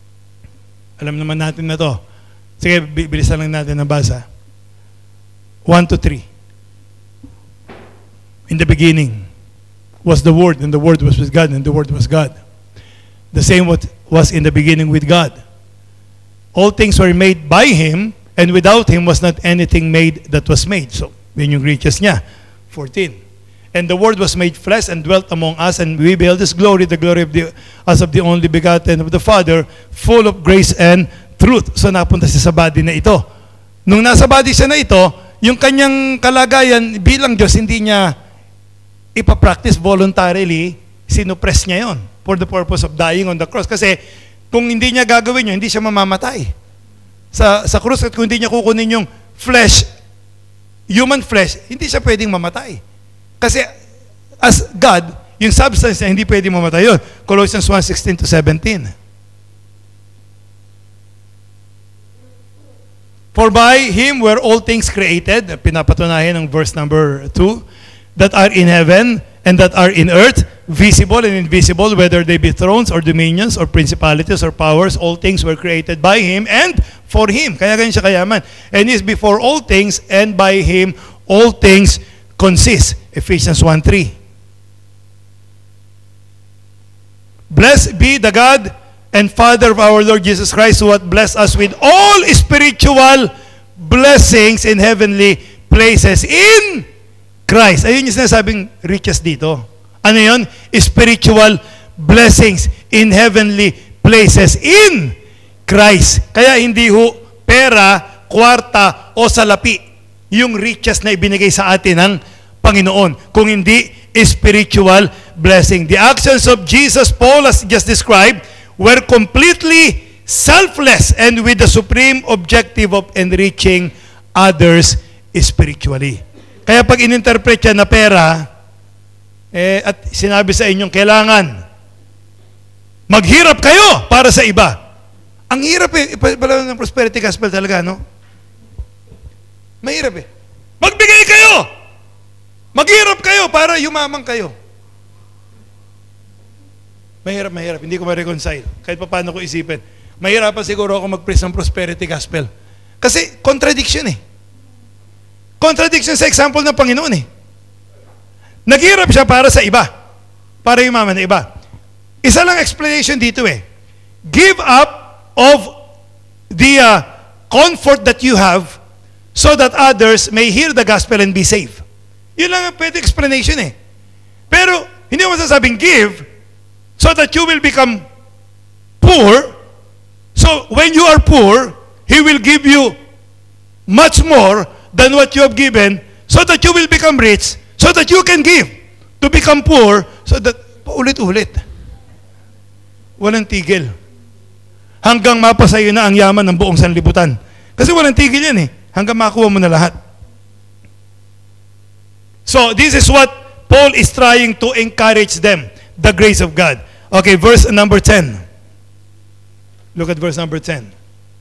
A: Alam naman natin na to. Sige, bilisan lang natin nabasa. one to three. In the beginning was the Word, and the Word was with God, and the Word was God. The same what was in the beginning with God. All things were made by him, and without him was not anything made that was made. So, yun yung riches niya. fourteen. And the Word was made flesh and dwelt among us, and we beheld his glory, the glory of the, as of the only begotten of the Father, full of grace and truth. So, napunta siya sa body na ito. Nung nasa body siya na ito, yung kanyang kalagayan bilang Diyos, hindi niya ipapractice voluntarily, sinupress niya yon for the purpose of dying on the cross. Kasi kung hindi niya gagawin yun, hindi siya mamamatay. Sa, sa cross, at kung hindi niya kukunin yung flesh, human flesh, hindi siya pwedeng mamatay. Kasi as God, yung substance niya, hindi pwedeng mamatay yun. Colossians one, sixteen to seventeen. For by him were all things created, pinapatunayan ng verse number two, that are in heaven and that are in earth, visible and invisible, whether they be thrones or dominions or principalities or powers, all things were created by him and for him. Kaya ganyan siya kayaman. And he is before all things, and by him all things consist. Ephesians one, three. Blessed be the God and Father of our Lord Jesus Christ, who hath blessed us with all spiritual blessings in heavenly places in Christ. Ayun yung sinasabing riches dito. Ano yun? Spiritual blessings in heavenly places in Christ. Kaya hindi ho pera, kwarta, o salapi yung riches na ibinigay sa atin ng Panginoon, kung hindi spiritual blessing. The actions of Jesus, Paul has just described, were completely selfless and with the supreme objective of enriching others spiritually. Kaya pag ininterpret yan na pera, eh, at sinabi sa inyong kailangan, maghirap kayo para sa iba. Ang hirap eh, pala ng prosperity gospel talaga, no? Mahirap eh. Magbigay kayo! Maghirap kayo para yumaman kayo. Mahirap, mahirap. Hindi ko ma-reconcile. Kahit pa paano ko isipin. Mahirapan siguro ako mag-preach ng prosperity gospel. Kasi contradiction eh. Contradiction sa example ng Panginoon eh. Naghirap siya para sa iba. Para yumaman na iba. Isa lang explanation dito eh. Give up of the uh, comfort that you have so that others may hear the gospel and be saved. Yun lang ang pwede explanation eh. Pero, hindi mo masasabing give so that you will become poor. So, when you are poor, He will give you much more than what you have given so that you will become rich, so that you can give to become poor, so that, paulit-ulit. Walang tigil. Hanggang mapasayo na ang yaman ng buong sanlibutan. Kasi walang tigil yan eh. Hanggang makuha mo na lahat. So, this is what Paul is trying to encourage them. The grace of God. Okay, verse number ten. Look at verse number ten.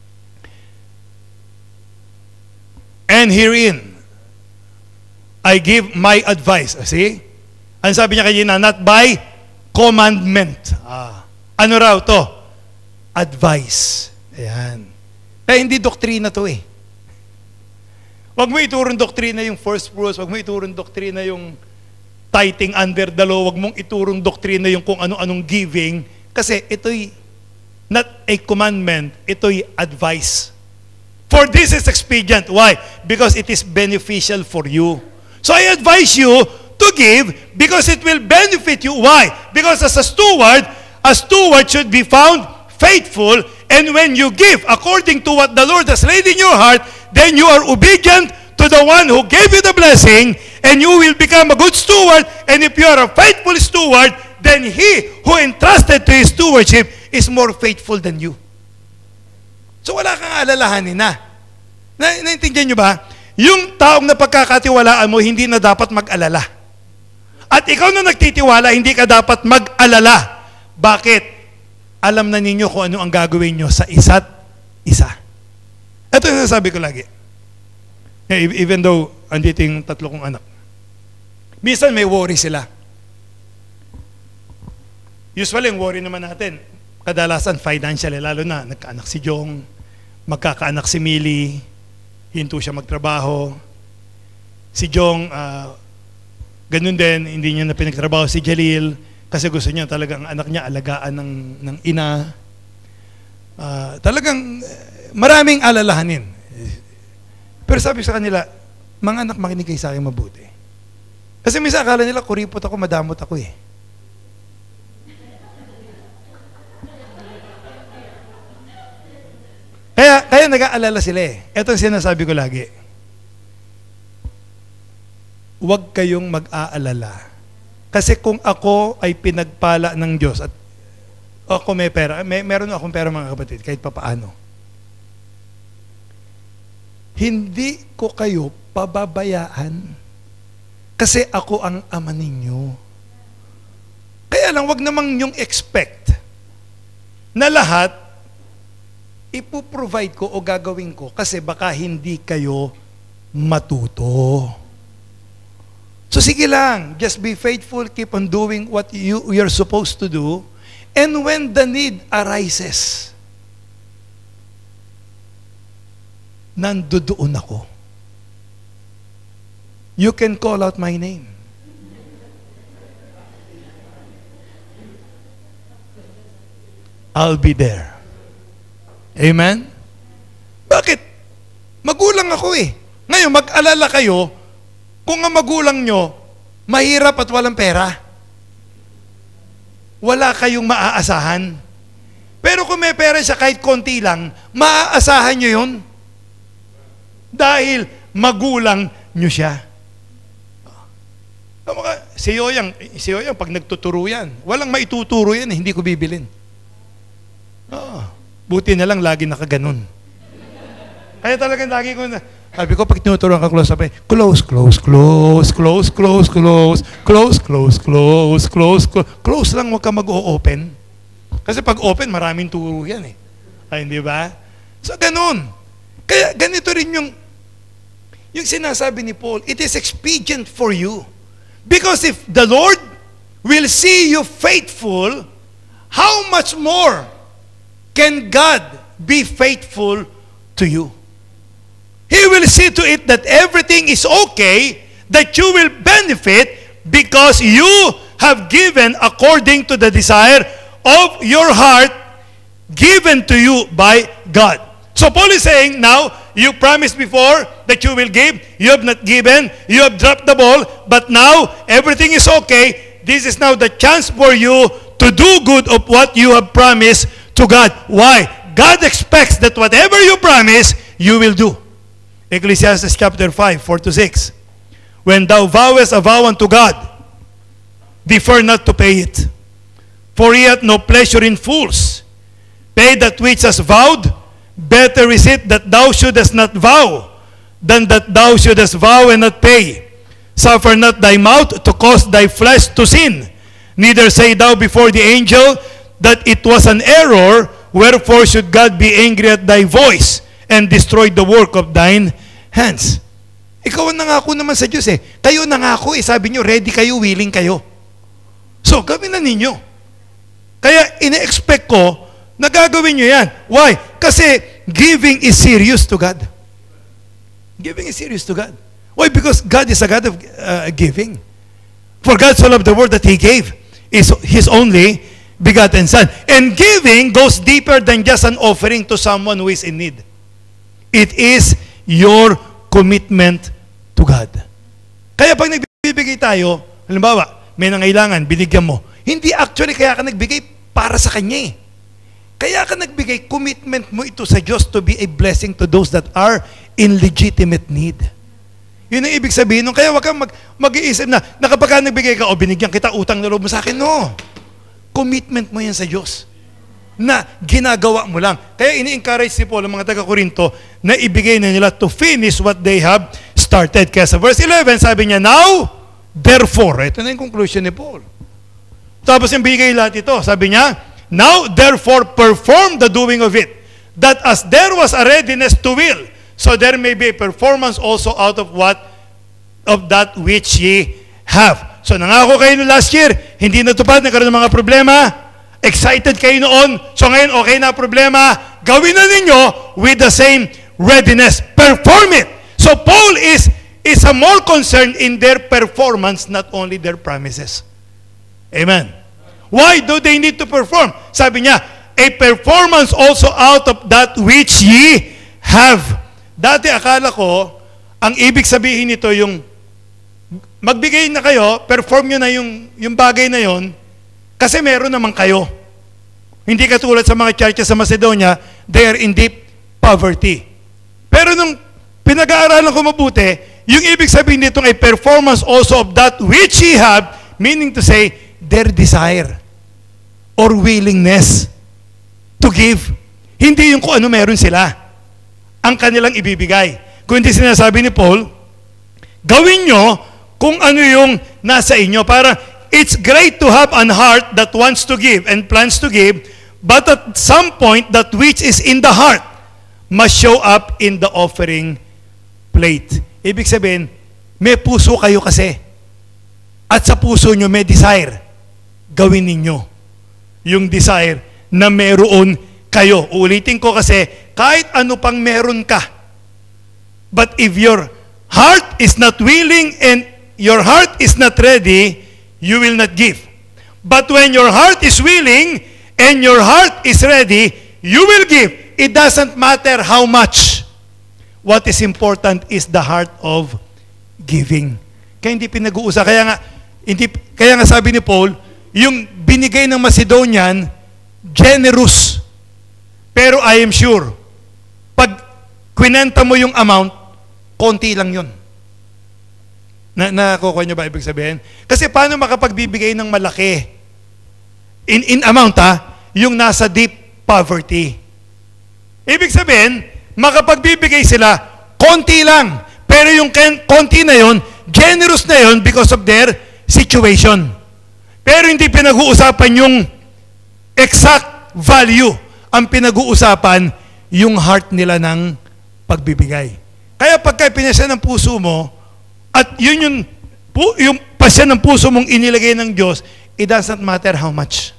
A: And herein, I give my advice. See? Ano sabi niya kanina? Not by commandment. Ah. Ano raw to? Advice. Ayan. Kaya hindi doktrina to eh. Huwag mo iturong doktrina yung first fruits, huwag mo iturong doktrina yung tithing under the law, huwag mong iturong doktrina yung kung ano-anong giving, kasi ito'y not a commandment, ito'y advice. For this is expedient. Why? Because it is beneficial for you. So I advise you to give because it will benefit you. Why? Because as a steward, a steward should be found faithful, and when you give according to what the Lord has laid in your heart, then you are obedient to the one who gave you the blessing, and you will become a good steward. And if you are a faithful steward, then he who entrusted to his stewardship is more faithful than you. So wala kang alalahanin na. na naintindihan nyo ba? Yung taong na pagkakatiwalaan mo, hindi na dapat mag-alala. At ikaw na nagtitiwala, hindi ka dapat mag-alala. Bakit? Alam na ninyo kung ano ang gagawin nyo sa isa't isa. Ito yung sasabi ko lagi. Even though andito yung tatlo kong anak. Minsan may worry sila. Usually, yung worry naman natin, kadalasan financial, lalo na nagkaanak si Jong, magkakaanak si Millie, hinto siya magtrabaho. Si Jong, uh, ganun din, hindi niya na pinagtrabaho si Jalil, kasi gusto niya talagang anak niya alagaan ng, ng ina. Uh, talagang maraming alalahanin. Pero sabi sa kanila, mga anak, makinig kayo sa akin mabuti. Kasi minsan akala nila, kuripot ako, madamot ako eh. Kaya, kaya nag-aalala sila eh. Ito ang sinasabi ko lagi. Huwag kayong mag-aalala. Kasi kung ako ay pinagpala ng Diyos at ako may pera, may, meron akong pera mga kapatid, kahit pa paano. Hindi ko kayo pababayaan kasi ako ang ama ninyo. Kaya lang, wag namang yung expect na lahat ipoprovide ko o gagawin ko kasi baka hindi kayo matuto. So sige lang, just be faithful, keep on doing what you, you're supposed to do, and when the need arises, nandoon ako. You can call out my name. I'll be there. Amen? Bakit? Magulang ako eh. Ngayon, mag-alala kayo, kung ang magulang nyo, mahirap at walang pera, wala kayong maaasahan. Pero kung may pera siya kahit konti lang, maaasahan nyo yun. Dahil magulang nyo siya. Tama ka, si Yoyang, si Yoyang, pag nagtuturo yan, walang maituturo yan, eh, hindi ko bibilin. Oh, buti na lang lagi nakaganon. Kaya talagang lagi ko na, sabi ko, pag tinuturuan ka close up, close, close, close, close, close, close, close, close, close, close, close, close lang, huwag ka mag-o-open. Kasi pag open, maraming turo yan eh. Ay, hindi ba? So, ganun. Kaya ganito rin yung, yung sinasabi ni Paul, it is expedient for you. Because if the Lord will see you faithful, how much more can God be faithful to you? He will see to it that everything is okay, that you will benefit because you have given according to the desire of your heart given to you by God. So Paul is saying, now, you promised before that you will give, you have not given, you have dropped the ball, but now, everything is okay. This is now the chance for you to do good of what you have promised to God. Why? God expects that whatever you promise, you will do. Ecclesiastes chapter five, four to six. When thou vowest a vow unto God, defer not to pay it. For he hath no pleasure in fools. Pay that which hast vowed. Better is it that thou shouldest not vow, than that thou shouldest vow and not pay. Suffer not thy mouth to cause thy flesh to sin. Neither say thou before the angel that it was an error. Wherefore should God be angry at thy voice, and destroy the work of thine hands? Ikaw ang nangako naman sa Diyos eh. Kayo nangako eh. Sabi nyo, ready kayo, willing kayo. So, gawin na ninyo. Kaya, ine-expect ko na gagawin nyo yan. Why? Kasi, giving is serious to God. Giving is serious to God. Why? Because God is a God of uh, giving. For God so loved the world that He gave is His only begotten Son. And giving goes deeper than just an offering to someone who is in need. It is your commitment to God. Kaya pag nagbibigay tayo, halimbawa, may nangailangan, binigyan mo. Hindi actually kaya ka nagbigay para sa Kanya eh. Kaya ka nagbigay, commitment mo ito sa Diyos to be a blessing to those that are in legitimate need. Yun ang ibig sabihin nung, kaya wag kang mag, mag-iisip na, na kapag ka nagbigay ka, o binigyan kita, utang na loob mo sa akin. No. Commitment mo yan sa Diyos. Na ginagawa mo lang. Kaya ini-encourage si Paul ang mga taga-Korinto na ibigay na nila to finish what they have started. Kaya sa verse eleven, sabi niya, now, therefore, ito na yung conclusion ni Paul. Tapos yung bigay lahat ito, sabi niya, now, therefore, perform the doing of it, that as there was a readiness to will, so there may be a performance also out of what? Of that which ye have. So nangako kayo no last year, hindi natupad, nagkaroon ng mga problema, excited kayo noon, so ngayon okay na problema, gawin na ninyo with the same readiness. Perform it. So Paul is, is a more concerned in their performance, not only their promises. Amen. Why do they need to perform? Sabi niya, a performance also out of that which ye have. Dati akala ko, ang ibig sabihin nito yung magbigay na kayo, perform nyo na yung, yung bagay na yon, kasi meron naman kayo. Hindi katulad sa mga churches sa Macedonia, they are in deep poverty. Pero nung pinag-aaralan ko mabuti, yung ibig sabihin nito ay performance also of that which ye have, meaning to say, their desire or willingness to give. Hindi yung kung ano meron sila ang kanilang ibibigay. Kundi sinasabi ni Paul, gawin nyo kung ano yung nasa inyo. Para it's great to have an heart that wants to give and plans to give, but at some point, that which is in the heart must show up in the offering plate. Ibig sabihin, may puso kayo kasi. At sa puso nyo may desire. Gawin ninyo yung desire na meron kayo. Ulitin ko kasi, kahit ano pang meron ka, but if your heart is not willing and your heart is not ready, you will not give. But when your heart is willing and your heart is ready, you will give. It doesn't matter how much. What is important is the heart of giving. Kaya hindi pinag-uusa. Kaya nga, hindi, kaya nga sabi ni Paul, yung binigay ng Macedonian, generous. Pero I am sure, pag kwinenta mo yung amount, konti lang yun. Na, nakukuha niyo ba ibig sabihin? Kasi paano makapagbibigay ng malaki? In, in amount ha, yung nasa deep poverty. Ibig sabihin, makapagbibigay sila, konti lang. Pero yung konti na yon, generous na yon because of their situation. Pero hindi pinag-uusapan yung exact value. Ang pinag-uusapan, yung heart nila ng pagbibigay. Kaya pagka pinasya ng puso mo, at yun yung, yung pasya ng puso mong inilagay ng Diyos, it doesn't matter how much.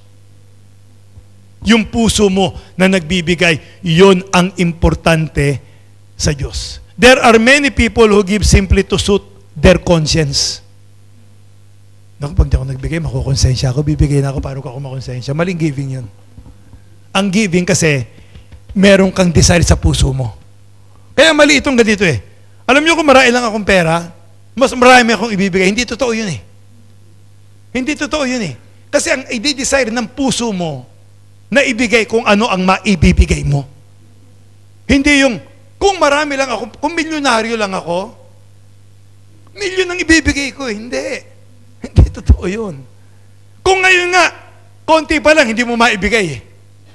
A: Yung puso mo na nagbibigay, yun ang importante sa Diyos. There are many people who give simply to suit their conscience. Naku, pag di ako nagbigay, makukonsensya ako, bibigay na ako, paano ako makonsensya? Maling giving yun. Ang giving kasi, meron kang desire sa puso mo. Kaya mali itong ganito eh. Alam niyo kung marami lang akong pera, mas marami akong ibibigay. Hindi totoo yun eh. Hindi totoo yun eh. Kasi ang i-desire ng puso mo, na ibigay kung ano ang maibibigay mo. Hindi yung, kung marami lang ako, kung milyonaryo lang ako, milyon ang ibibigay ko. Hindi. Hindi totoo yun. Kung ngayon nga, konti pa lang, hindi mo maibigay eh.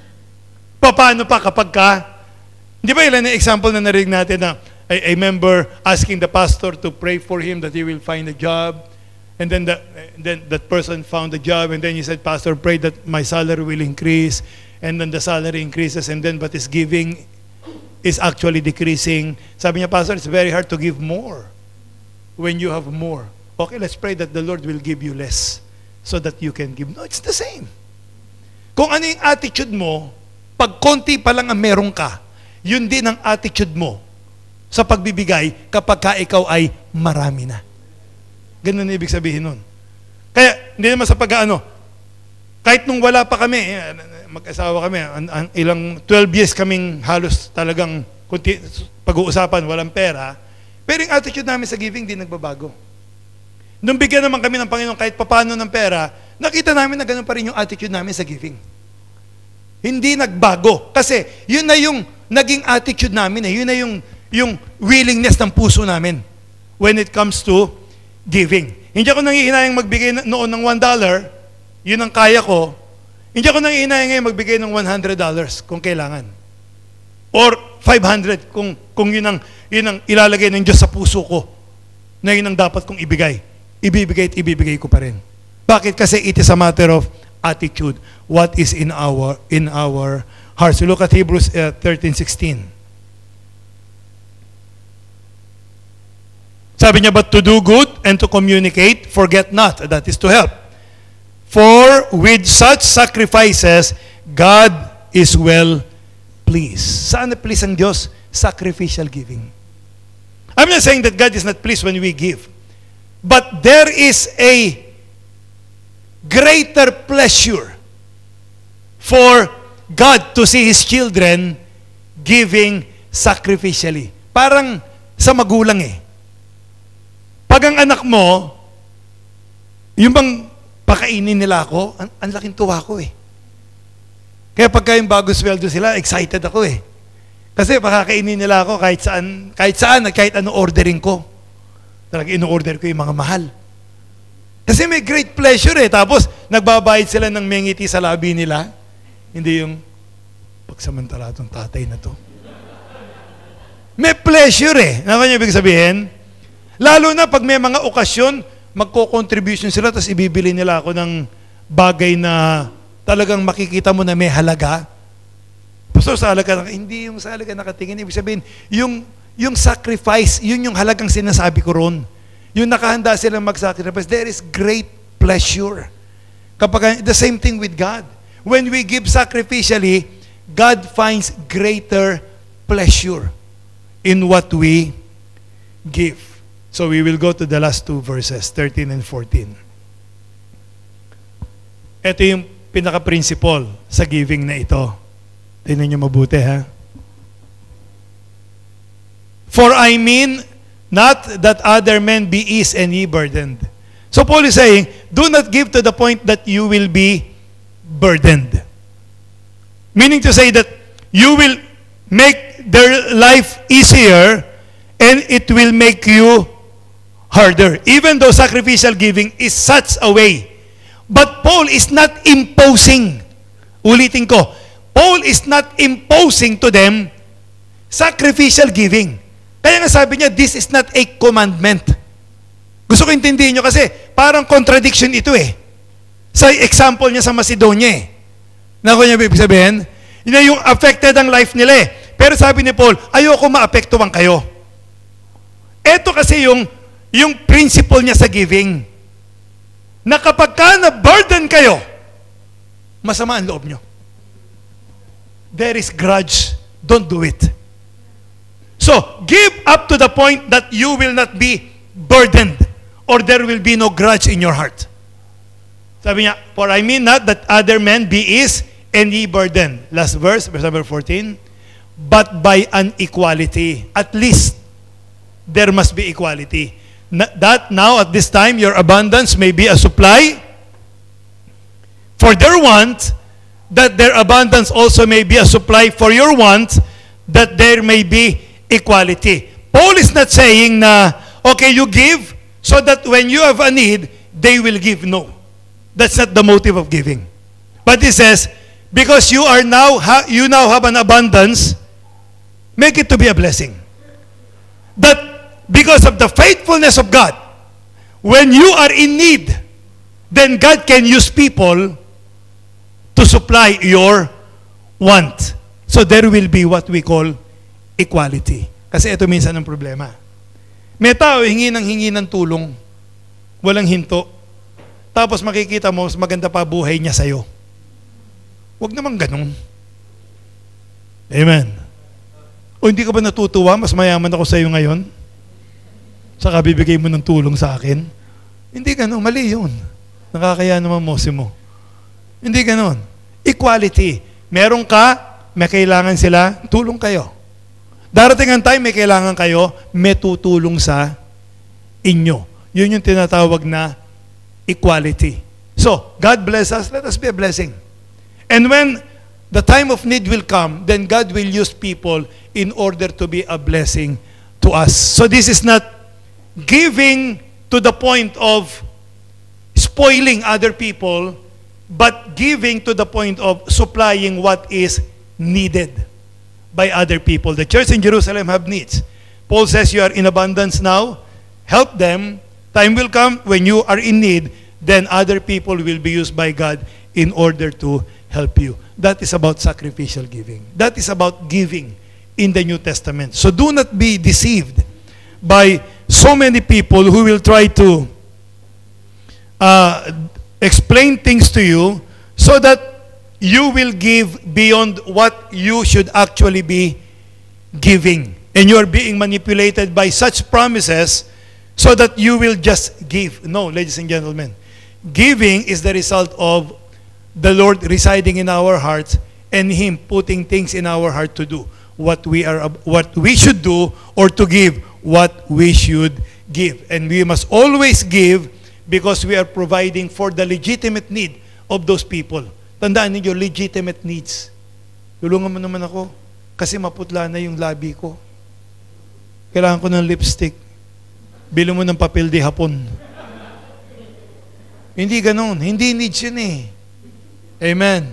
A: Paano pa kapag ka, di ba ilan na example na narinig natin na, I, I remember asking the pastor to pray for him that he will find a job. And then, the, then that person found a job, and then he said, Pastor, pray that my salary will increase. And then the salary increases, and then but his giving is actually decreasing. Sabi niya, Pastor, it's very hard to give more when you have more. Okay, let's pray that the Lord will give you less so that you can give. No, it's the same. Kung ano yung attitude mo, pag konti pa lang ang meron ka, yun din ang attitude mo sa pagbibigay kapag ka ikaw ay marami na. Ganun na ibig sabihin nun. Kaya, hindi naman sa pag-ano, kahit nung wala pa kami, mag-asawa kami, an, an, ilang twelve years kaming halos talagang kunti, pag-uusapan, walang pera, pero yung attitude namin sa giving, di nagbabago. Nung bigyan naman kami ng Panginoon kahit papano ng pera, nakita namin na ganun pa rin yung attitude namin sa giving. Hindi nagbago. Kasi, yun na yung naging attitude namin, eh. Yun na yung, yung willingness ng puso namin when it comes to giving. Hindi ako nangihinayang magbigay noon ng one dollar, yun ang kaya ko. Hindi ako nangihinayang ngayon magbigay ng one hundred dollars kung kailangan. Or five hundred kung, kung yun, ang, yun ang ilalagay ng Diyos sa puso ko na yun ang dapat kong ibigay. Ibibigay at ibibigay ko pa rin. Bakit? Kasi it is a matter of attitude. What is in our in our hearts. So look at Hebrews uh, thirteen sixteen. Sabi niya, but to do good and to communicate, forget not, that is to help. For with such sacrifices, God is well pleased. Saan na pleased ang Diyos? Sacrificial giving. I'm not saying that God is not pleased when we give. But there is a greater pleasure for God to see His children giving sacrificially. Parang sa magulang eh. Pag ang anak mo, yung bang pakainin nila ako, ang, ang laking tuwa ko eh. Kaya pagka yung bago sweldo sila, excited ako eh. Kasi pakakainin nila ako kahit saan, kahit saan, kahit ano ordering ko. Talaga ino-order ko yung mga mahal. Kasi may great pleasure eh. Tapos, nagbabayad sila ng mengiti sa labi nila. Hindi yung, pagsamantala itong tatay na to. May pleasure eh. Ano niyo ibig sabihin? Lalo na pag may mga okasyon, magko-contribution sila, tapos ibibili nila ako ng bagay na talagang makikita mo na may halaga. Pastor, sa halaga, hindi yung sa halaga nakatingin. Ibig sabihin, yung, yung sacrifice, yun yung halagang sinasabi ko ron. Yung nakahanda silang mag-sacrifice, there is great pleasure. Kapag, the same thing with God. When we give sacrificially, God finds greater pleasure in what we give. So we will go to the last two verses, thirteen and fourteen. Ito yung pinaka-principle sa giving na ito. Tingnan niyo mabuti, ha? For I mean, not that other men be eased and ye burdened. So Paul is saying, do not give to the point that you will be burdened. Meaning to say that you will make their life easier and it will make you harder. Even though sacrificial giving is such a way. But Paul is not imposing. Ulitin ko, Paul is not imposing to them sacrificial giving. Kaya nga sabi niya, this is not a commandment. Gusto ko intindihin nyo kasi parang contradiction ito eh. Sa example niya sa Macedonia eh. Naku niya ibig sabihin, yun yung affected ang life nila eh. Pero sabi ni Paul, ayoko maapektuhan kayo. Ito kasi yung, yung principle niya sa giving. Na kapag ka na-burden kayo, masama ang loob nyo. There is grudge. Don't do it. So, give up to the point that you will not be burdened or there will be no grudge in your heart. Sabi niya, for I mean not that other men be is any burden. Last verse, verse number fourteen. But by an equality. At least, there must be equality. That now, at this time, your abundance may be a supply for their want, that their abundance also may be a supply for your want, that there may be equality. Paul is not saying na, okay, you give, so that when you have a need, they will give. No. That's not the motive of giving. But he says, because you are now, you now have an abundance, make it to be a blessing. That because of the faithfulness of God, when you are in need, then God can use people to supply your want. So there will be what we call equality. Kasi ito minsan ang problema. May tao hingi ng hingi ng tulong, walang hinto, tapos makikita mo, maganda pa buhay niya sa'yo. Huwag naman ganun. Amen. O hindi ka ba natutuwa, mas mayaman ako sa'yo ngayon? Saka bibigay mo ng tulong sa akin? Hindi ganun, mali yun. Nakakaya naman mosi mo. Hindi ganun. Equality. Meron ka, may kailangan sila, tulong kayo. Darating ang time, may kailangan kayo, may tutulong sa inyo. Yun yung tinatawag na equality. So, God bless us, let us be a blessing. And when the time of need will come, then God will use people in order to be a blessing to us. So this is not giving to the point of spoiling other people, but giving to the point of supplying what is needed by other people. The church in Jerusalem have needs. Paul says you are in abundance now. Help them. Time will come when you are in need, then other people will be used by God in order to help you. That is about sacrificial giving. That is about giving in the New Testament. So do not be deceived by so many people who will try to uh, explain things to you so that you will give beyond what you should actually be giving. And you are being manipulated by such promises so that you will just give. No, ladies and gentlemen. Giving is the result of the Lord residing in our hearts and Him putting things in our heart to do what we are, what we should do, or to give what we should give. And we must always give because we are providing for the legitimate need of those people. Tandaan niyo, legitimate needs. Tulungan mo naman ako kasi maputla na yung labi ko. Kailangan ko ng lipstick. Bili mo ng papel di hapon. Hindi ganun. Hindi needs yun eh. Amen.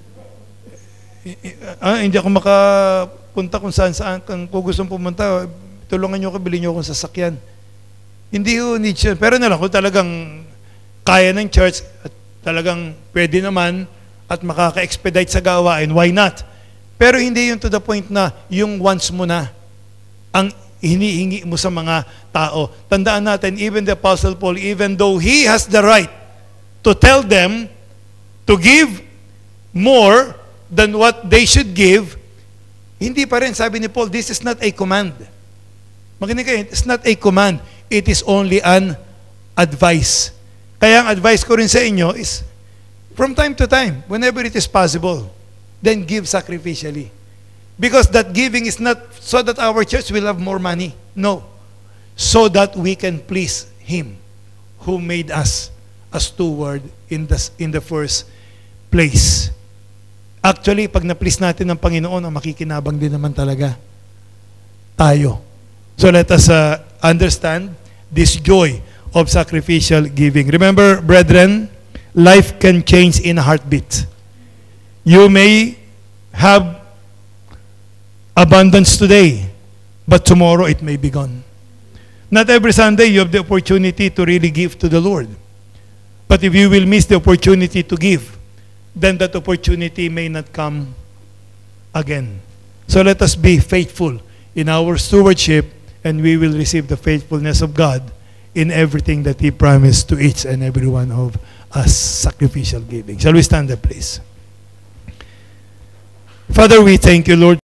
A: Ah, hindi ako makapunta kung saan saan. Kung gusto pumunta, tulungan nyo ako, bilhin nyo akong sasakyan. Hindi yun needs yun. Pero na lang, kung talagang kaya ng church at talagang pwede naman at makaka-expedite sa gawain, why not? Pero hindi yun to the point na yung wants mo na ang hinihingi mo sa mga tao. Tandaan natin, even the Apostle Paul, even though he has the right to tell them to give more than what they should give, hindi pa rin, sabi ni Paul, this is not a command. Makinig kayo, it's not a command. It is only an advice. Kaya ang advice ko rin sa inyo is, from time to time, whenever it is possible, then give sacrificially. Because that giving is not so that our church will have more money. No. So that we can please Him who made us a steward in the, in the first place. Actually, pag na-please natin ng Panginoon, ang makikinabang din naman talaga tayo. So let us uh, understand this joy of sacrificial giving. Remember, brethren, life can change in a heartbeat. You may have abundance today, but tomorrow it may be gone. Not every Sunday you have the opportunity to really give to the Lord. But if you will miss the opportunity to give, then that opportunity may not come again. So let us be faithful in our stewardship, and we will receive the faithfulness of God in everything that He promised to each and every one of us. Sacrificial giving. Shall we stand up, please? Father, we thank you, Lord.